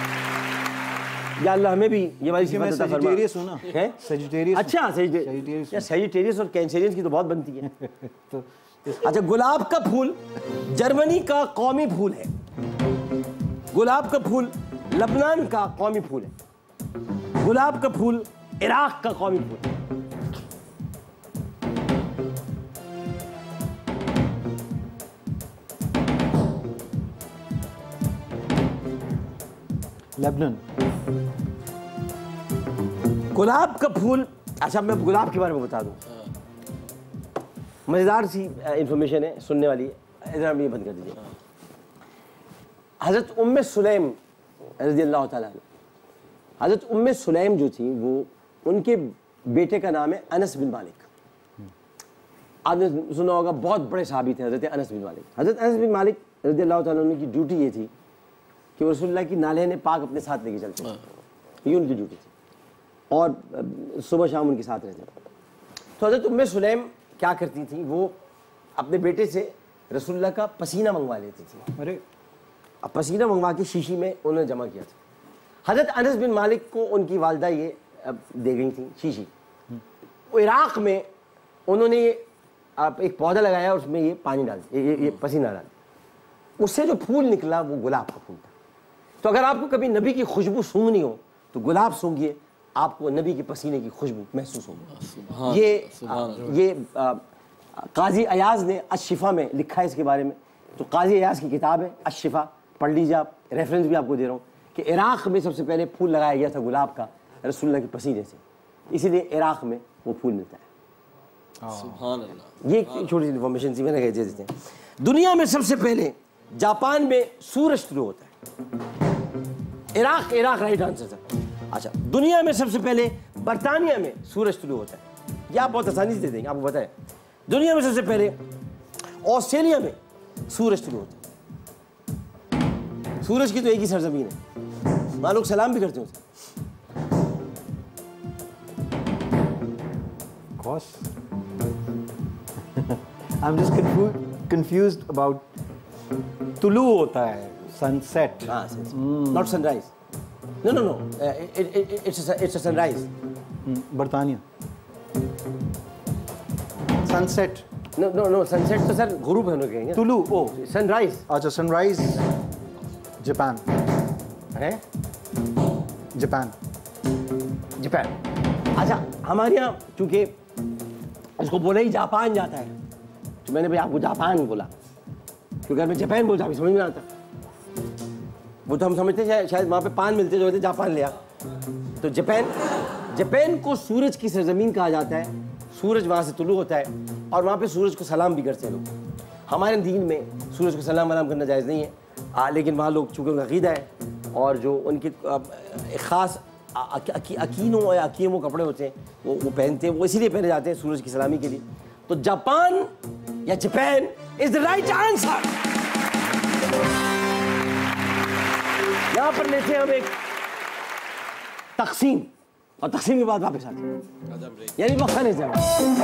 या अल्लाह हमें भी ये वाली सिफत अता फरमा। सेजिटेरियस हूं ना, है सेजिटेरियस। अच्छा, सेजिटेरियस या सेजिटेरियस और कैंसेरियस की तो बहुत बनती है। तो अच्छा, गुलाब का फूल जर्मनी का कौमी फूल है, गुलाब का फूल लबनान का कौमी फूल है, गुलाब का फूल इराक का कौमी फूल है। लेबनान। गुलाब का फूल, अच्छा मैं गुलाब के बारे में बता दूं, मज़ेदार सी इंफॉर्मेशन है, सुनने वाली है, इधर हम ये बंद कर दीजिए। हज़रत उम्मे सुलैम रज़ी अल्लाह ताला अन्हा, हज़रत उम्मे सुलैम जो थी वो, उनके बेटे का नाम है अनस बिन मालिक। आपने सुना होगा, बहुत बड़े सहाबी थे हज़रत अनस बिन मालिक। हज़रत अनस बिन मालिक रज़ी अल्लाह ताला अन्हु की ड्यूटी ये थी कि वो रसूलुल्लाह की नालेहन पाक अपने साथ लेके चलते थे, ये उनकी ड्यूटी थी, और सुबह शाम उनके साथ रहते थे। तो हज़रत उम्मे सुलैम क्या करती थी, वो अपने बेटे से रसूलुल्लाह का पसीना मंगवा लेती थी। अरे अब पसीना मंगवा के शीशी में उन्होंने जमा किया था। हज़रत अनस बिन मालिक को उनकी वालदा ये दे गई थी शीशी। इराक़ में उन्होंने ये आप एक पौधा लगाया, उसमें ये पानी डाल ये, ये, ये पसीना डाल, उससे जो फूल निकला वो गुलाब का फूल था। तो अगर आपको कभी नबी की खुशबू सूंघनी हो तो गुलाब सूंघिए, आपको नबी के पसीने की खुशबू महसूस होगी। ये आ, ये आ, काजी अयाज ने अशिफा में लिखा है इसके बारे में। तो काजी अयाज की किताब है अशिफा, पढ़ लीजिए आप, रेफरेंस भी आपको दे रहा हूँ कि इराक़ में सबसे पहले फूल लगाया गया था गुलाब का रसूलुल्लाह के पसीने से, इसीलिए इराक़ में वो फूल मिलता है। सुभान अल्लाह। ये छोटी सी इन्फॉर्मेशन थी, मैंने कहा दे देते हैं। दुनिया में सबसे पहले जापान में सूरज शुरू होता है। इराक़ इराक़ राइट आंसर था। अच्छा, दुनिया में सबसे पहले बरतानिया में सूरज शुरू होता है। ये आप बहुत आसानी से दे देंगे, आपको पता है। दुनिया में सबसे पहले ऑस्ट्रेलिया में सूरज शुरू होता है। सूरज की तो एक ही सरजमीन है, वहाँ लोग सलाम भी करते होते। I'm just confused confused about तुलू होता है, सनसेट। हाँ, not sunrise. No no no, it's it's a sunrise. बरतानिया sunset. No no no, sunset तो सर गुरूब है ना कहेंगे। तुलू, ओ सनराइज। अच्छा, सनराइज जापान है, जापान जापान। अच्छा, हमारे यहाँ चूँकि उसको बोला ही जापान जाता है, तो मैंने भाई आपको जापान बोला, क्योंकि अगर मैं जापान बोलता अभी समझ में आता। वो तो हम समझते शायद शायद वहाँ पे पान मिलते जो होते, जापान लिया। तो जापान जापान को सूरज की सरजमीन कहा जाता है। सूरज वहाँ से तुलू होता है और वहाँ पे सूरज को सलाम भी करते हैं लोग। हमारे दीन में सूरज को सलाम वलाम करना जायज़ नहीं है, आ, लेकिन वहाँ लोग चूँकि उनका अक़ीदा है और जो उनके ख़ास अकीनों या अकीमों कपड़े होते हैं वो वो पहनते हैं, वो इसीलिए पहने जाते हैं सूरज की सलामी के लिए। तो जापान या Japan is the right answer. यहां पर लेते हैं हम एक तकसीम, और तकसीम के बाद वापस आते हैं, यानी वक्फा नहीं जाए।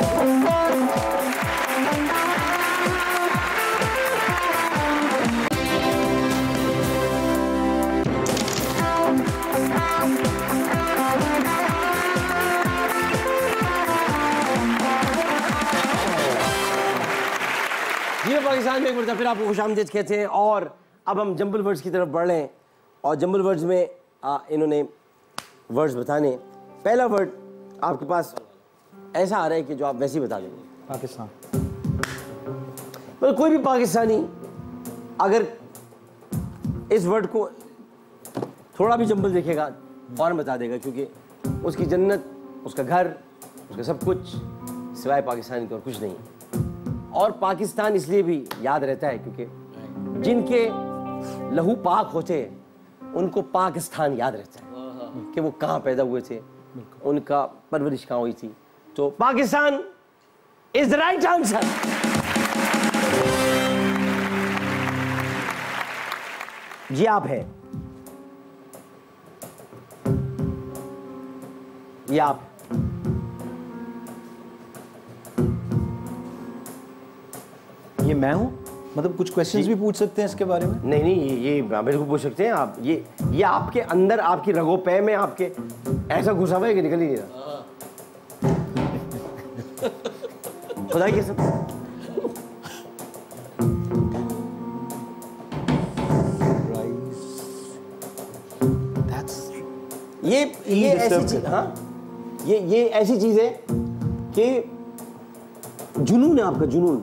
पाकिस्तान में एक बार फिर आपको खुशामदीद कहते हैं और अब हम जंबल वर्ड्स की तरफ बढ़ रहे हैं। और जंबल वर्ड्स में आ, इन्होंने वर्ड्स बताने। पहला वर्ड आपके पास ऐसा आ रहा है कि जो आप वैसे ही बता देंगे। पाकिस्तान। मतलब कोई भी पाकिस्तानी अगर इस वर्ड को थोड़ा भी जंबल देखेगा फौरन बता देगा, क्योंकि उसकी जन्नत, उसका घर, उसका सब कुछ सिवाय पाकिस्तानी तो और कुछ नहीं। और पाकिस्तान इसलिए भी याद रहता है क्योंकि जिनके लहू पाक होते हैं उनको पाकिस्तान याद रहता है कि वो कहाँ पैदा हुए थे, उनका परवरिश कहाँ हुई थी। तो Pakistan is the right answer. ये आप है, ये आप ये मैं हूँ, मतलब कुछ क्वेश्चंस भी पूछ सकते हैं इसके बारे में? नहीं नहीं, ये ये मेरे को पूछ सकते हैं आप। ये ये आपके अंदर, आपकी रगो पे में आपके ऐसा घुसा हुआ है कि निकल ही नहीं रहा। खुदा की कसम। ये ये ऐसी चीज, हाँ ये ये ऐसी चीज है कि जुनून है आपका, जुनून।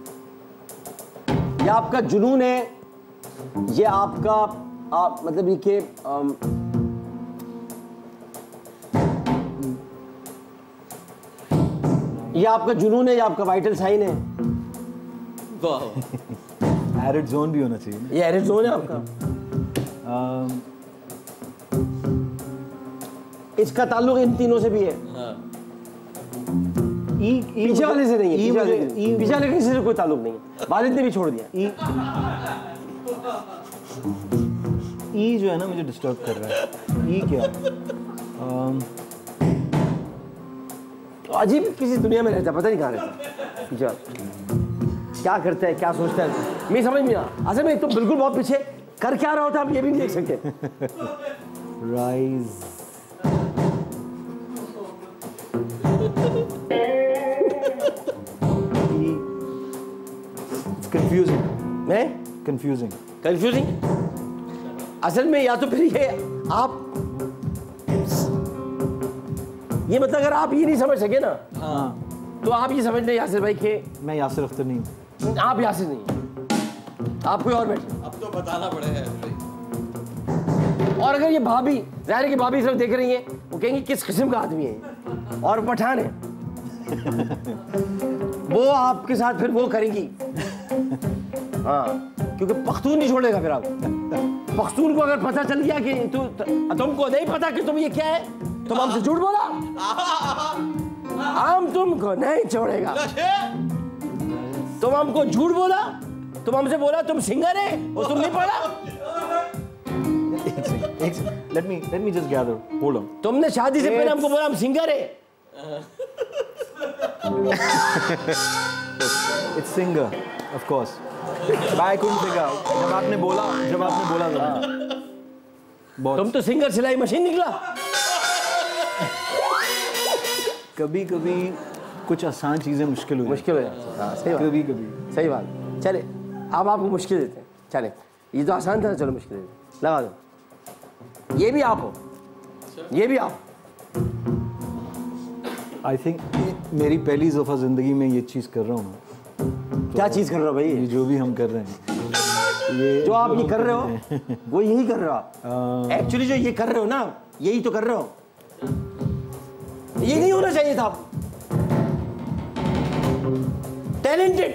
ये आपका जुनून है, ये आपका आप मतलब ये कि ये आपका जुनून है, ये आपका वाइटल साइन है। वाह। एरिड जोन भी होना चाहिए ना? ये एरिड जोन है आपका। um, इसका ताल्लुक इन तीनों से भी है। हाँ। ई, ई पीछे वाले से नहीं है, ई पीछे वाले मुझे- ई- पीछे वाले किसी से कोई ताल्लुक नहीं है। वालिद ने भी छोड़ दिया। ई ई जो है ना मुझे डिस्टर्ब कर रहा है। ई क्या? um, तो अजीब किसी दुनिया में रहता है, पता नहीं कहाँ रहता है, क्या करता है, क्या सोचता है, मैं समझ नहीं आ। असल में एक तो बिल्कुल बहुत पीछे, कर क्या रहा होता आप ये भी नहीं देख सकते। राइज कंफ्यूजिंग है, कंफ्यूजिंग कंफ्यूजिंग। असल में या तो फिर ये आप ये मतलब अगर आप ये नहीं समझ सके ना, हाँ तो आप ये समझ लें यासिर भाई के मैं यासिर अख्तर नहीं हूँ। आप यासिर नहीं, आप कोई और बैठे। अब तो बताना पड़ेगा भाई। और अगर ये भाभी, ज़ाहिर है कि भाभी सिर्फ देख रही हैं, वो कहेंगी किस किस्म का आदमी है और पठान है। वो आपके साथ फिर वो करेंगी, हाँ, क्योंकि पख्तून नहीं छोड़ेगा फिर आप। पख्तून को अगर पता चल गया कि तु, तुमको नहीं पता कि तुम ये क्या है, तुम हमसे झूठ बोला, हम तुमको नहीं छोड़ेगा। तुम हमको झूठ बोला, तुम हमसे बोला तुम सिंगर है और तुम नहीं पढ़ा। Let me let me just gather. Hold on. तुमने शादी से पहले हमको बोला हम सिंगर है। It's singer, of course. I couldn't figure out. जब आपने बोला, जब आपने बोला था, तुम तो सिंगर सिलाई मशीन निकला। कभी कभी कुछ आसान चीजें मुश्किल हो मुश्किल है, हाँ सही बात, कभी कभी सही बात। चले अब आपको मुश्किल देते हैं। चले ये तो आसान था, चलो मुश्किल देते लगा दो। ये भी आप हो, ये भी आप। आई थिंक मेरी पहली दफा जिंदगी में ये चीज कर रहा हूँ। क्या चीज कर रहे हो भाई? ये जो भी हम कर रहे हैं, ये जो आप ये कर रहे हो वो यही कर रहे हो आप। एक्चुअली जो ये कर रहे हो ना, यही तो कर रहे हो। ये नहीं होना चाहिए था आप टैलेंटेड।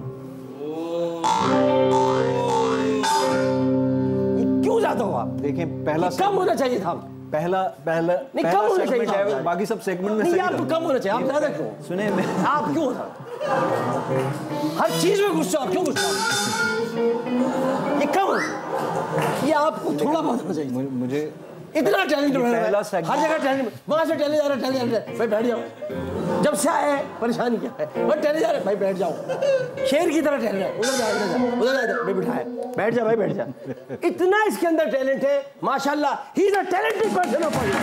ये क्यों जाते हो आप? देखें पहला कम होना चाहिए था। पहला पहला नहीं, पहला कम होना segment चाहिए है, बाकी सब सेगमेंट में नहीं, सही आपको था। कम होना चाहिए। आप ज्यादा क्यों? सुने मैं आप क्यों होता? हर चीज में गुस्सा, क्यों गुस्सा? ये कम हो, ये आपको थोड़ा बहुत होना चाहिए। मुझे, मुझे इतना टैलेंट पहला हर segment- जगह टैलेंट, वहां से टैलेंट जा रहा है, टैलेंट जा रहा है, भाई बैठ जाओ। जब से आए हैं परेशानी क्या है, भाई टैलेंट जा रहा है, भाई बैठ जाओ। शेर की तरह टैलेंट है, उधर जा, उधर जा, उधर जा, भाई बिठाए, बैठ जा भाई, बैठ जा। इतना इसके अंदर टैलेंट है माशाल्लाह। He is a talented person of all.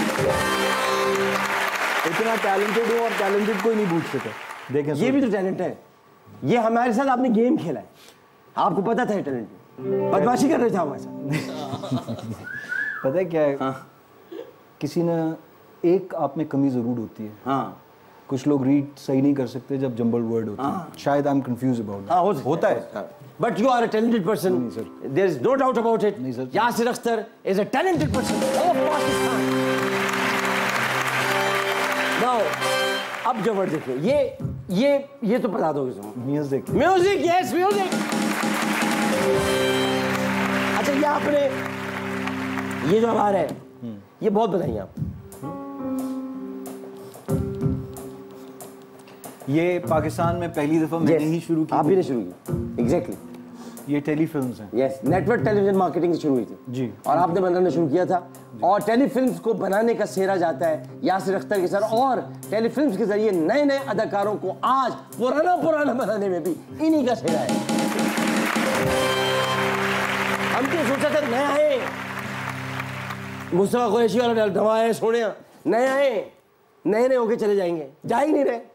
इतना टैलेंटेड हूँ और टैलेंटेड कोई नहीं पूछ सका। देखें ये भी तो टैलेंट है। ये हमारे साथ आपने गेम खेला है, आपको पता था ये टैलेंट, बदमाशी कर रहे थे हमारे साथ। पता है क्या है, हाँ। किसी ना एक आप में कमी जरूर होती है। हाँ, कुछ लोग रीड सही नहीं कर सकते जब जंबल वर्ड होते हैं। शायद आई एम कंफ्यूज अबाउट हाँ, हो होता है। But you are a talented person, there is no doubt about it. नहीं, sir. Yasir Akhtar is a talented person of Pakistan. Now अब जो वर्ड देखिए, ये ये ये तो बता दोगे तुम। Music music, yes music. अच्छा ये आपने ये जो हमारा है, ये बहुत बताइए आप। ये पाकिस्तान में पहली दफा मैंने ही शुरू की। आप ही ने शुरू की, एग्जैक्टली। ये टेलीफिल्म्स हैं। यस, नेटवर्क टेलीविजन मार्केटिंग से शुरू हुई थी जी, और आपने बनाना शुरू किया था। और टेलीफिल्म्स को बनाने का सेहरा जाता है यासिर अख्तर के सर, और टेलीफिल्म्स के जरिए नए नए अदाकारों को आज पुराना पुराना बनाने में भी इन्हीं का सेहरा है। हम तो सोचा था नए आए, मुस्तफा कुरैशी वाला ड्रामा है, सोने नए आए, नए नए होके चले जाएंगे, जा ही नहीं रहे।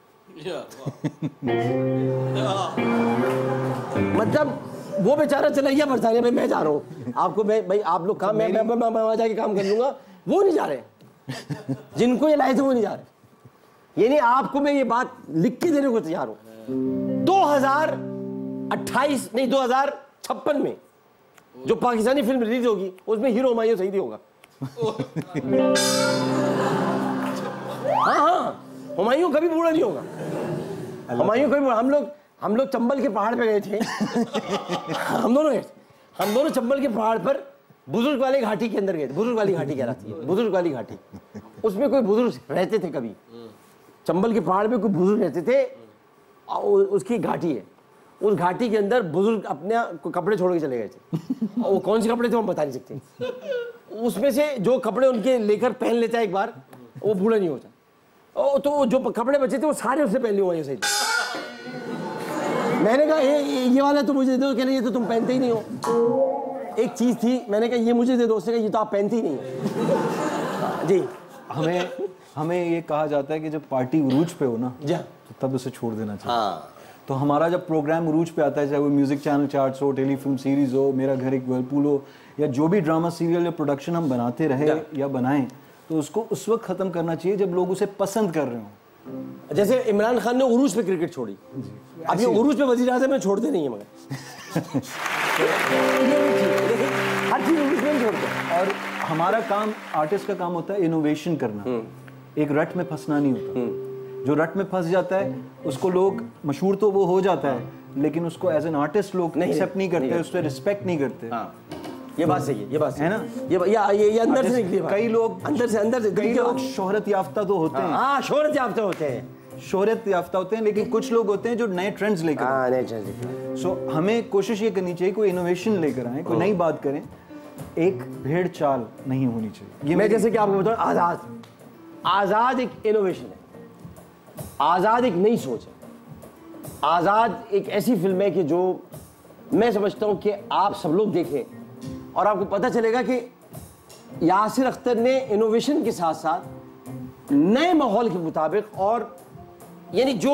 मतलब वो बेचारा चला गया बरसाने, भाई मैं जा रहा हूँ आपको, मैं भाई आप लोग काम, मैं मैं मैं वहां जाके काम कर लूंगा। वो नहीं जा रहे, जिनको ये लाए थे वो नहीं जा रहे। ये नहीं, आपको मैं ये बात लिख के देने को तैयार हूँ। दो हजार अट्ठाईस नहीं दो हजार छप्पन में जो पाकिस्तानी फिल्म रिलीज होगी उसमें हीरो हुमायूं सईदी होगा। हाँ हाँ, हुमायूं कभी बूढ़ा नहीं होगा। हुमायूं कभी, हम लोग हम लोग चंबल के पहाड़ पे गए थे। हम दोनों गए, हम दोनों चंबल के पहाड़ पर बुजुर्ग वाली घाटी के अंदर गए थे। बुजुर्ग वाली घाटी कहलाती है, बुजुर्ग वाली घाटी। उसमें कोई बुजुर्ग रहते थे कभी, चंबल के पहाड़ पे कोई बुजुर्ग रहते थे, उसकी घाटी है। उस घाटी के अंदर बुजुर्ग अपने कपड़े छोड़ के चले गए थे। और वो कौन से कपड़े थे हम बता नहीं सकते। उसमें से जो कपड़े उनके लेकर पहन लेता है एक बार, वो बूढ़ा नहीं होता। ओ, तो जो कपड़े बचे थे वो सारे उससे पहन लिए हुए सही। मैंने कहा ये ये वाला तो मुझे दे दो, कह रहे ये तो तुम पहनते ही नहीं हो। एक चीज थी, मैंने कहा ये मुझे दे दो, उसने कहा ये तो आप पहनते ही नहीं है। जी हमें हमें ये कहा जाता है कि जब पार्टी उरूज पे हो ना जी तो तब उसे छोड़ देना चाहिए। हाँ तो हमारा जब प्रोग्राम उरूज पे आता है, चाहे वो म्यूजिक चैनल चार्ट्स हो, टेलीफिल्म सीरीज हो, मेरा घर एक वर्लपूल हो, या जो भी ड्रामा सीरियल या प्रोडक्शन हम बनाते रहे या बनाएं, तो उसको उस वक्त खत्म करना चाहिए जब लोग उसे पसंद कर रहे हो। जैसे इमरान खान ने उरूज पे क्रिकेट छोड़ी, अब ये उरूज पे वजीर आज़म में छोड़ते नहीं है मगर हर चीज उरूज में छोड़ते। और हमारा काम, आर्टिस्ट का काम होता है इनोवेशन करना, एक रट में फंसना नहीं होता। जो रट में फंस जाता है उसको लोग, मशहूर तो वो हो जाता है लेकिन उसको एज एन आर्टिस्ट लोग एक्सेप्ट नहीं करते, उस पर रिस्पेक्ट नहीं करते। हाँ, ये बात सही है, ये बात है ना, ये या ये, ये अंदर से निकली बात। कई लोग अंदर से अंदर से कई लोग शोहरत याफ्ता तो होते हैं। हाँ, शोहरत याफ्ता होते हैं, शोहरत याफ्ता होते हैं, लेकिन कुछ लोग होते हैं जो नए ट्रेंड्स लेकर हाँ, नए ट्रेंड्स लेकर। सो हमें कोशिश ये करनी चाहिए कोई इनोवेशन लेकर आए, कोई नई बात करें, एक भेड़ चाल नहीं होनी चाहिए। ये मैं जैसे कि आपको बताऊं, आज़ाद आज़ाद एक इनोवेशन है, आज़ाद एक नई सोच है। आज़ाद एक ऐसी फिल्म है कि जो मैं समझता हूं कि आप सब लोग देखें और आपको पता चलेगा कि यासिर अख्तर ने इनोवेशन के साथ साथ नए माहौल के मुताबिक, और यानी जो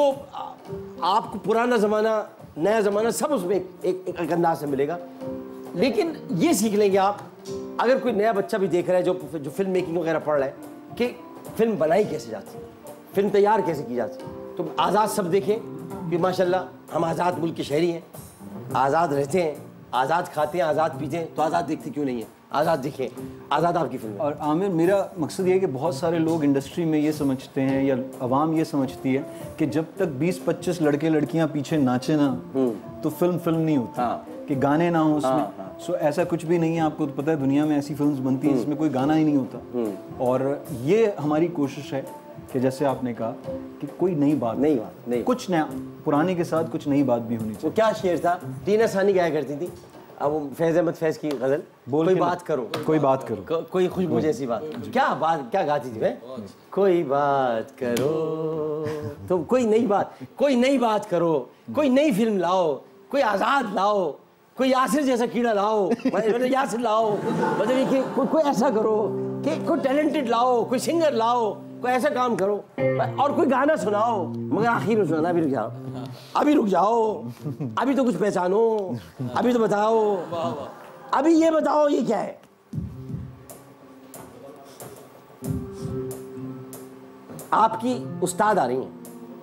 आपको पुराना ज़माना नया ज़माना सब उसमें एक, एक, एक अंदाज से मिलेगा। लेकिन ये सीख लेंगे आप, अगर कोई नया बच्चा भी देख रहा है जो जो फिल्म मेकिंग वगैरह पढ़ रहा है कि फिल्म बनाई कैसे जाती है, फिल्म तैयार कैसे की जाती है, तो आज़ाद सब देखें कि माशाल्लाह हम आज़ाद मुल्क के शहरी हैं, आज़ाद रहते हैं, आज़ाद खाते हैं, आज़ाद पीते हैं, तो आज़ाद देखते क्यों नहीं है? आज़ाद देखें, आज़ाद आपकी फिल्म। और आमिर, मेरा मकसद ये है कि बहुत सारे लोग इंडस्ट्री में ये समझते हैं या आवाम ये समझती है कि जब तक बीस पच्चीस लड़के लड़कियां पीछे नाचे ना तो फिल्म फिल्म नहीं होती। हाँ। कि गाने ना हो उसमें। हाँ, हाँ। सो ऐसा कुछ भी नहीं है, आपको तो पता है दुनिया में ऐसी फिल्म्स बनती हैं जिसमें कोई गाना ही नहीं होता। और ये हमारी कोशिश है कि जैसे आपने कहा कि कोई नई बात नई बात नहीं, कुछ नया, पुराने के साथ कुछ नई बात भी होनी चाहिए। वो क्या शेर था, टीना सानी गाया करती थी, अब वो फैज़ अहमद फैज़ की गजल, बोल कोई बात करो, कोई बात करो, को, कोई खुशबू जैसी बात, क्या बात क्या गाती थी मैं, कोई बात करो, तो कोई नई बात, कोई नई बात करो, कोई नई फिल्म लाओ, कोई आज़ाद लाओ, कोई यासिर जैसा कीड़ा लाओ, मतलब यासिर लाओ, मतलब कि को, कोई ऐसा करो कि कोई टैलेंटेड लाओ, कोई सिंगर लाओ, कोई ऐसा काम करो और कोई गाना सुनाओ, मगर आखिर में सुनाना, अभी रुक जाओ, अभी रुक जाओ, अभी तो कुछ पहचानो, अभी तो बताओ, अभी ये बताओ ये क्या है। आपकी उस्ताद आ रही हैं,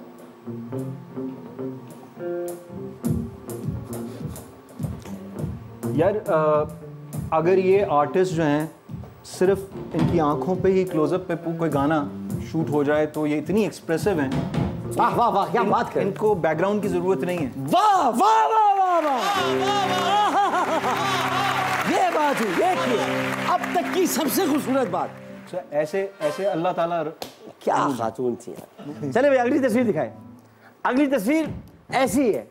यार आ, अगर ये आर्टिस्ट जो हैं सिर्फ इनकी आंखों पे ही क्लोजअप पे कोई गाना शूट हो जाए तो ये इतनी एक्सप्रेसिव हैं, वाह वाह वाह, क्या बात करें, इनको बैकग्राउंड की जरूरत नहीं है। वाह वाह वाह वाह वाह, ये बात हुई, देखिए अब तक की सबसे खूबसूरत बात। ऐसे ऐसे अल्लाह ताला, क्या खातून थी यार। चले भाई अगली तस्वीर दिखाएं। अगली तस्वीर ऐसी है,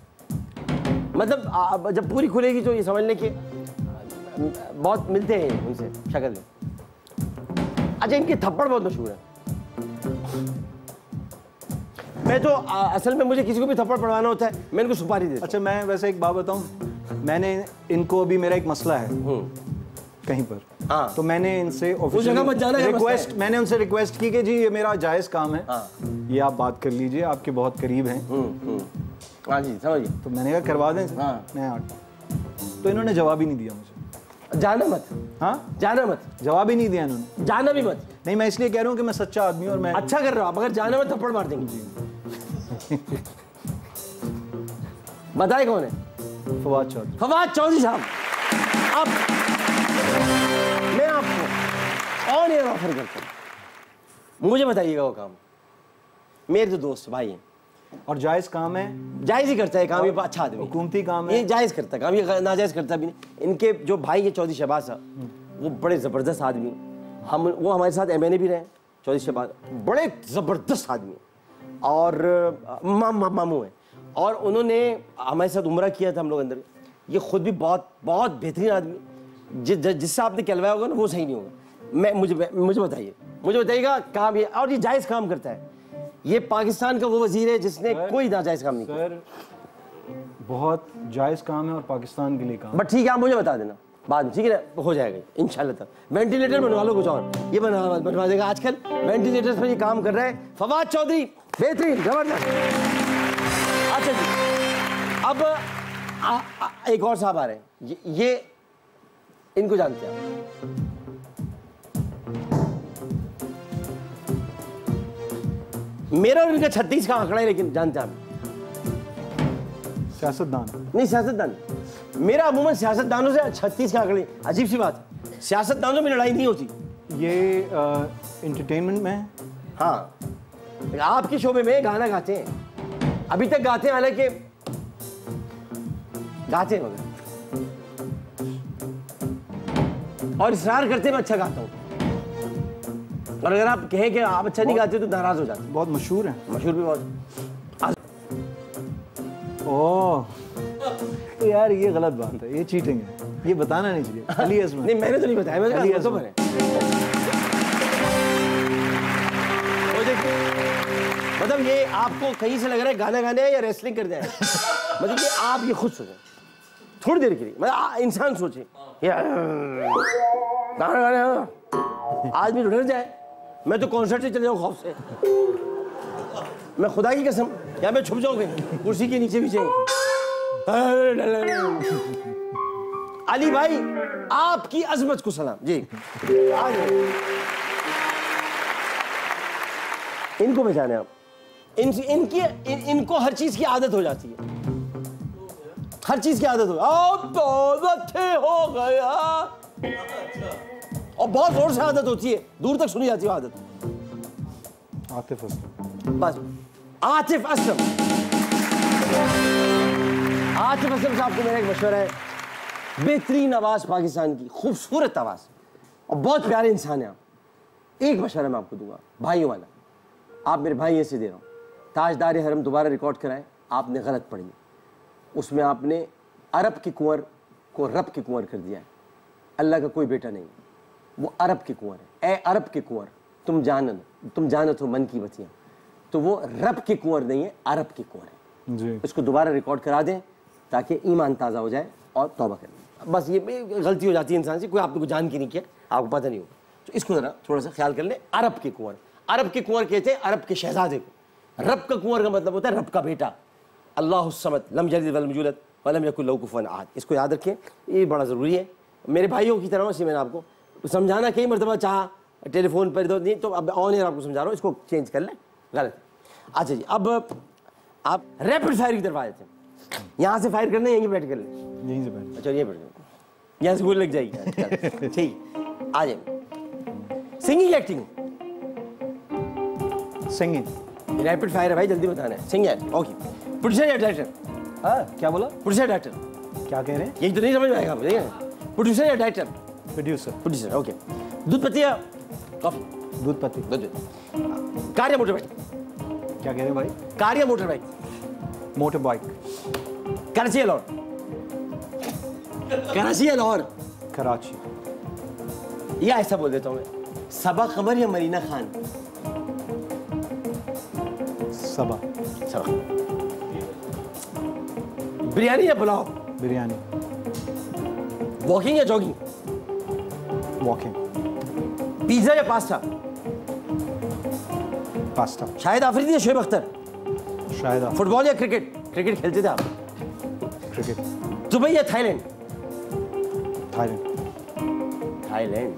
मतलब जब पूरी खुलेगी तो ये समझ लें कि बहुत मिलते हैं उनसे शक्ल में। अच्छा, इनके थप्पड़ बहुत मशहूर है। मैं तो आ, असल में मुझे किसी को भी थप्पड़ पड़वाना होता है मैं इनको सुपारी देता हूं। अच्छा, मैं वैसे एक बात बताऊं, मैंने इनको अभी, मेरा एक मसला है कहीं पर, हाँ, तो मैंने इनसे रिक्वेस्ट मैंने उनसे रिक्वेस्ट की कि जी ये मेरा जायज़ काम है, हाँ, ये आप बात कर लीजिए, आपके बहुत करीब हैं। हाँ जी, समझिए। तो मैंने कहा करवा दें, हाँ, मैं तो इन्होंने जवाब ही नहीं दिया मुझे। जाना मत, हाँ, जाना मत, जवाब ही नहीं दिया इन्होंने। जाना भी मत। नहीं, मैं इसलिए कह रहा हूँ कि मैं सच्चा आदमी हूँ और मैं अच्छा कर रहा हूँ, मगर जाना मत, थप्पड़ मार देंगे। बताए कौन है? फवाद चौधरी। फवाद चौधरी साहब, अब मैं आपको ऑन एयर ऑफर करता हूँ, मुझे बताइएगा वो काम। मेरे तो दोस्त भाई हैं और जायज़ काम है, जायज़ ही करता है काम, ये अच्छा आदमी, हुकूमती काम है, ये जायज़ करता है काम, ये नाजायज़ करता भी नहीं। इनके जो भाई है चौधरी शहबाज साहब, वो बड़े ज़बरदस्त आदमी, हम वो हमारे साथ एम एन ए भी रहे, चौधरी शहबाज बड़े ज़बरदस्त आदमी और मा, मा, मामू हैं, और उन्होंने हमारे साथ उम्रा किया था हम लोग अंदर। ये खुद भी बहुत बहुत बेहतरीन आदमी, जि, जिससे आपने कहलवाया होगा ना वो सही नहीं होगा। मैं मुझे मुझे बताइए मुझे बताइएगा काम ये, और ये जायज़ काम करता है। ये पाकिस्तान का वो वजीर है जिसने सर, कोई नाजायज़ काम नहीं किया। सर बहुत जायज़ काम है और पाकिस्तान के लिए काम। बट ठीक है, आप मुझे बता देना बाद ठीक है ना, हो जाएगा इंशाल्लाह। तक वेंटिलेटर बनवा लो कुछ और, ये बना बनवा देगा। आजकल वेंटिलेटर्स पर ये काम कर रहा है फवाद चौधरी, बेहतरीन जबरदस्त। अच्छा जी, अब आ, आ, एक और साहब आ रहे हैं, ये, ये इनको जानते हैं मेरा और इनका छत्तीस का आंकड़ा है, लेकिन जानते हैं आप? सियासतदान नहीं, सियासतदान मेरा अमूमन सियासतदानों से छत्तीस का आंकड़े। अजीब सी बात, सियासतदानों में लड़ाई नहीं होती। ये एंटरटेनमेंट में है। हाँ, आपके शोबे में गाना गाते हैं, अभी तक गाते हैं, हालांकि गाते हैं मगर, और इसरार करते हैं मैं अच्छा गाता हूँ। और अगर आप कहें कि आप अच्छा नहीं गाते तो नाराज हो जाते। बहुत मशहूर है। मशहूर भी बहुत। ओह तो यार ये गलत बात है, ये चीटिंग है, ये बताना नहीं चाहिए। अली अजमत। नहीं, मैंने तो नहीं बताया, मैंने कहा तो बने। मतलब ये आपको कहीं से लग रहा है गाना गाने या रेसलिंग करते हैं, मतलब कि आप ये खुद सोचें थोड़ी देर के लिए, मतलब इंसान सोचे गाना गाने आदमी तो डर जाए। मैं तो कॉन्सर्ट से चले जाऊँ खौफ से, मैं खुदा की कसम, या मैं छुप जाऊँ कुर्सी के नीचे पीछे। अली भाई आपकी अजमत को सलाम जी। इनको पहचाने आप, इन, इनकी इन, इनको हर चीज की आदत हो जाती है, हर चीज की आदत हो। अब तो अच्छे हो गया, और बहुत जोर से आदत होती है, दूर तक सुनी जाती है आदत। आतिफ असलम। बस आतिफ असलम, आतिफ असलम साहब को मेरा एक मशवरा है, बेहतरीन आवाज पाकिस्तान की, खूबसूरत आवाज, और बहुत प्यारे इंसान है आप। एक मशवरा मैं आपको दूंगा भाइयों वाला, आप मेरे भाई ऐसे दे रहा हूँ, ताजदार हरम दोबारा रिकॉर्ड कराए, आपने गलत पढ़ी, उसमें आपने अरब के कुंवर को रब के कुंवर कर दिया है। अल्लाह का कोई बेटा नहीं, वो अरब के कुंवर है। ए अरब के कुंवर, तुम जानन तुम जानत हो मन की बतियाँ, तो वो रब के कुंवर नहीं है, अरब के कुंवर है जी। इसको दोबारा रिकॉर्ड करा दें ताकि ईमान ताज़ा हो जाए और तौबा करें। बस ये गलती हो जाती है इंसान से, कोई आपने को जान के नहीं किया, आपको पता नहीं होगा, तो इसको ज़रा थोड़ा सा ख्याल कर लें। अरब के कुंवर, अरब के कुंवर कहते हैं अरब के शहजादे को। रब का कुंवर का मतलब होता है रब का बेटा। अल्लाह समद लम यलिद वलम यूलद वलम यकुल लहू कुफुवन अहद, इसको याद रखें, ये बड़ा ज़रूरी है मेरे भाइयों की तरह। से मैंने आपको समझाना कई मरतबा चाहा टेलीफोन पर, तो नहीं तो अब ऑन एयर आपको समझा रहा हूँ, इसको चेंज कर लें, गलत। अच्छा जी, अब आप रैपिड फायर की तरफ आ जाते हैं। यहाँ से फायर करना है, यहीं बैठ कर लें, यहीं से बैठ। अच्छा, ये बैठ कर, यहाँ से गोली लग जाएगी। ठीक, आ जाए। Singing acting, singing rapid fire है भाई, जल्दी बताना है। Singing, okay. प्रोड्यूसर या डायरेक्टर? हाँ, क्या बोला? प्रोड्यूसर डायरेक्टर क्या कह रहे हैं? यही तो नहीं समझ में आएगा, ठीक है। प्रोड्यूसर या डायरेक्टर? प्रोड्यूसर। Producer, okay. दूध पत्ती या कॉफी? दूध पत्ती। दूध। कार या मोटर बाइक? क्या कह रहे हैं भाई? कार या motor bike? Motor bike. Karachi या लाहौर? कराची या लाहौर? कराची। या ऐसा बोल देता हूँ मैं, सबा कमर या मरीना खान? सबा। सबा। बिरयानी या पुलाव? बिरयानी। वॉकिंग या जॉगिंग? वॉकिंग। पिज्जा या पास्ता? पास्ता। शाहिद आफरीदी या शोएब अख्तर? शाहिद आफरीदी। फुटबॉल या क्रिकेट? क्रिकेट खेलते थे आप? क्रिकेट। दुबई या Thailand? Thailand. Thailand.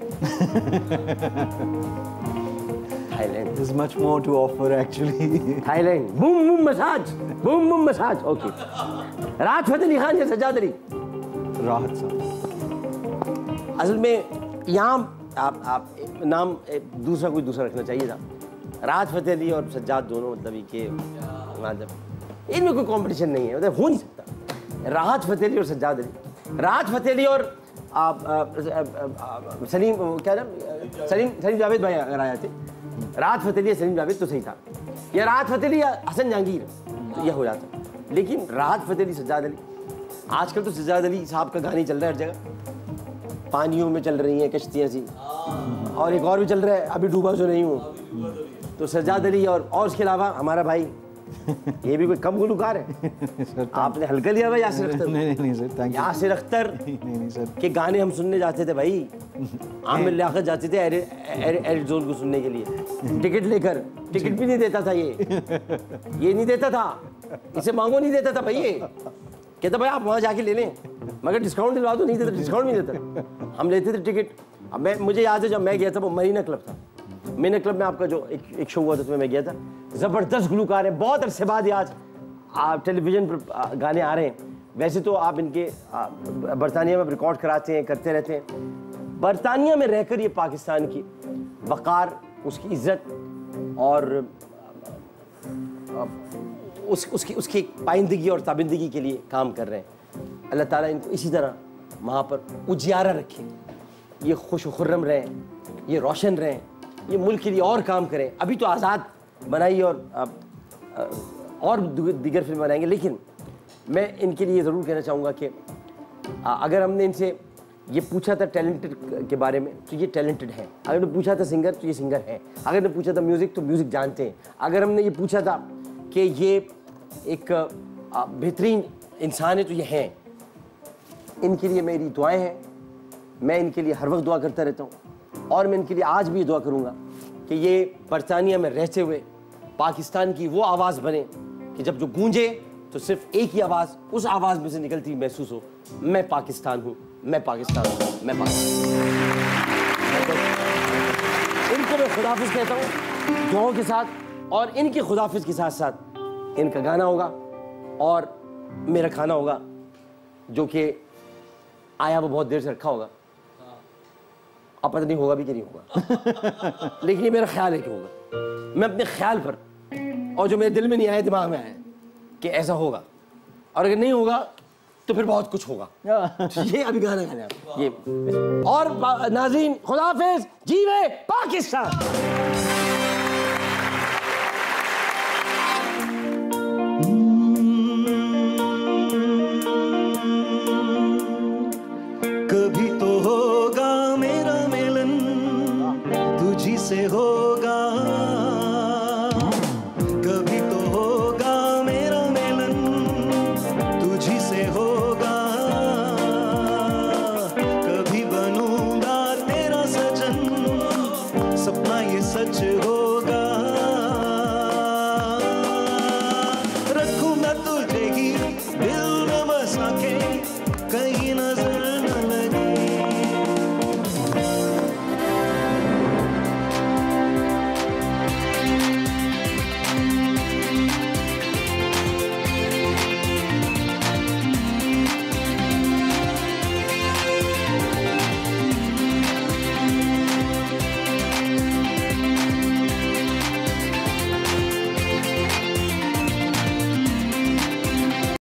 Thailand. There's much more to offer actually. Thailand. Boom boom massage, boom boom massage, okay. Rahat Fateh Ali Khan या सज्जाद अली? राहत साहब। असल में यहाँ आप आप नाम दूसरा कोई दूसरा रखना चाहिए था। राहत फतेह अली और सज्जाद दोनों मतलब ये के मतलब इनमें कोई कंपटीशन नहीं है, मतलब हो नहीं सकता। राहत फतेह अली और सज्जाद अली, राहत फतेह अली और आप सलीम, क्या नाम, सलीम सलीम जावेद भाई अगर आए थे, राहत फतेह अली या सलीम जावेद तो सही था, या राहत फतेह अली या हसन जहांगीर तो यह हो जाता। लेकिन राहत फतेह अली सज्जाद अली, आजकल तो सज्जाद अली साहब का गाने चल रहा है हर जगह, पानियों में चल रही हैं कश्तियाँ सी, और एक और भी चल रहा है अभी डूबा जो नहीं हूँ, तो सज्जाद अली और और उसके अलावा हमारा भाई ये भी कोई कम गुलकार है? आपने हल्का लिया भाई यासिर अख्तर? नहीं नहीं sir, thank you. Yasir Akhtar नहीं नहीं सर के गाने हम सुनने जाते थे भाई, आमिर लियाकत जाते थे एरिड जोन को सुनने के लिए, टिकट लेकर। टिकट भी नहीं देता था ये ये नहीं देता था, इसे मांगो नहीं देता था भाई। ये कहता भाई आप वहाँ जाके ले लें, मगर डिस्काउंट दिलवा दो। नहीं देता, डिस्काउंट नहीं देता। हम लेते थे टिकट। अब मैं मुझे याद है जब मैं गया था वो मरीना क्लब था, मरीना क्लब में आपका जो एक एक शो हुआ था उसमें मैं गया था। ज़बरदस्त गुलकार है, बहुत अरसे बाद ही आज आप टेलीविज़न पर गाने आ रहे हैं। वैसे तो आप इनके बरतानिया में रिकॉर्ड कराते हैं, करते रहते हैं। बरतानिया में रहकर ये पाकिस्तान की वक़ार, उसकी इज़्ज़त और उस उसकी उसकी पाइंदगी और ताबिंदगी के लिए काम कर रहे हैं। अल्लाह ताला इनको इसी तरह वहाँ पर उजियारा रखे, ये खुश खुर्रम रहें, ये रोशन रहें, ये मुल्क के लिए और काम करें। अभी तो आज़ाद बनाई और और दीगर फिल्म बनाएंगे, लेकिन मैं इनके लिए ज़रूर कहना चाहूँगा कि अगर हमने इनसे ये पूछा था टैलेंटेड के बारे में तो ये टैलेंटेड है, अगर हमने पूछा था सिंगर तो ये सिंगर है, अगर हमने पूछा था म्यूज़िक तो म्यूज़िक जानते हैं, अगर हमने ये पूछा था कि ये एक बेहतरीन इंसान है तो ये हैं। इनके लिए मेरी दुआएं हैं, मैं इनके लिए हर वक्त दुआ करता रहता हूँ और मैं इनके लिए आज भी दुआ करूँगा कि ये बरतानिया में रहते हुए पाकिस्तान की वो आवाज़ बने कि जब जो गूंजे तो सिर्फ एक ही आवाज़ उस आवाज़ में से निकलती महसूस हो, मैं पाकिस्तान हूँ, मैं पाकिस्तान हूँ, मैं पाकिस्तान। इनको मैं खुदाफिज कहता हूँ दुआओं के साथ, और इनके खुदाफिज के साथ साथ इनका गाना होगा और मेरा खाना होगा, जो कि आया वो बहुत देर से रखा होगा। अब पता नहीं होगा भी कि नहीं होगा लेकिन ये मेरा ख्याल है कि होगा। मैं अपने ख्याल पर और जो मेरे दिल में नहीं आया, दिमाग में आया कि ऐसा होगा, और अगर नहीं होगा तो फिर बहुत कुछ होगा। ये अभी गाना गाना ये। और नाज़रीन खुदाफिज, जीवे पाकिस्तान।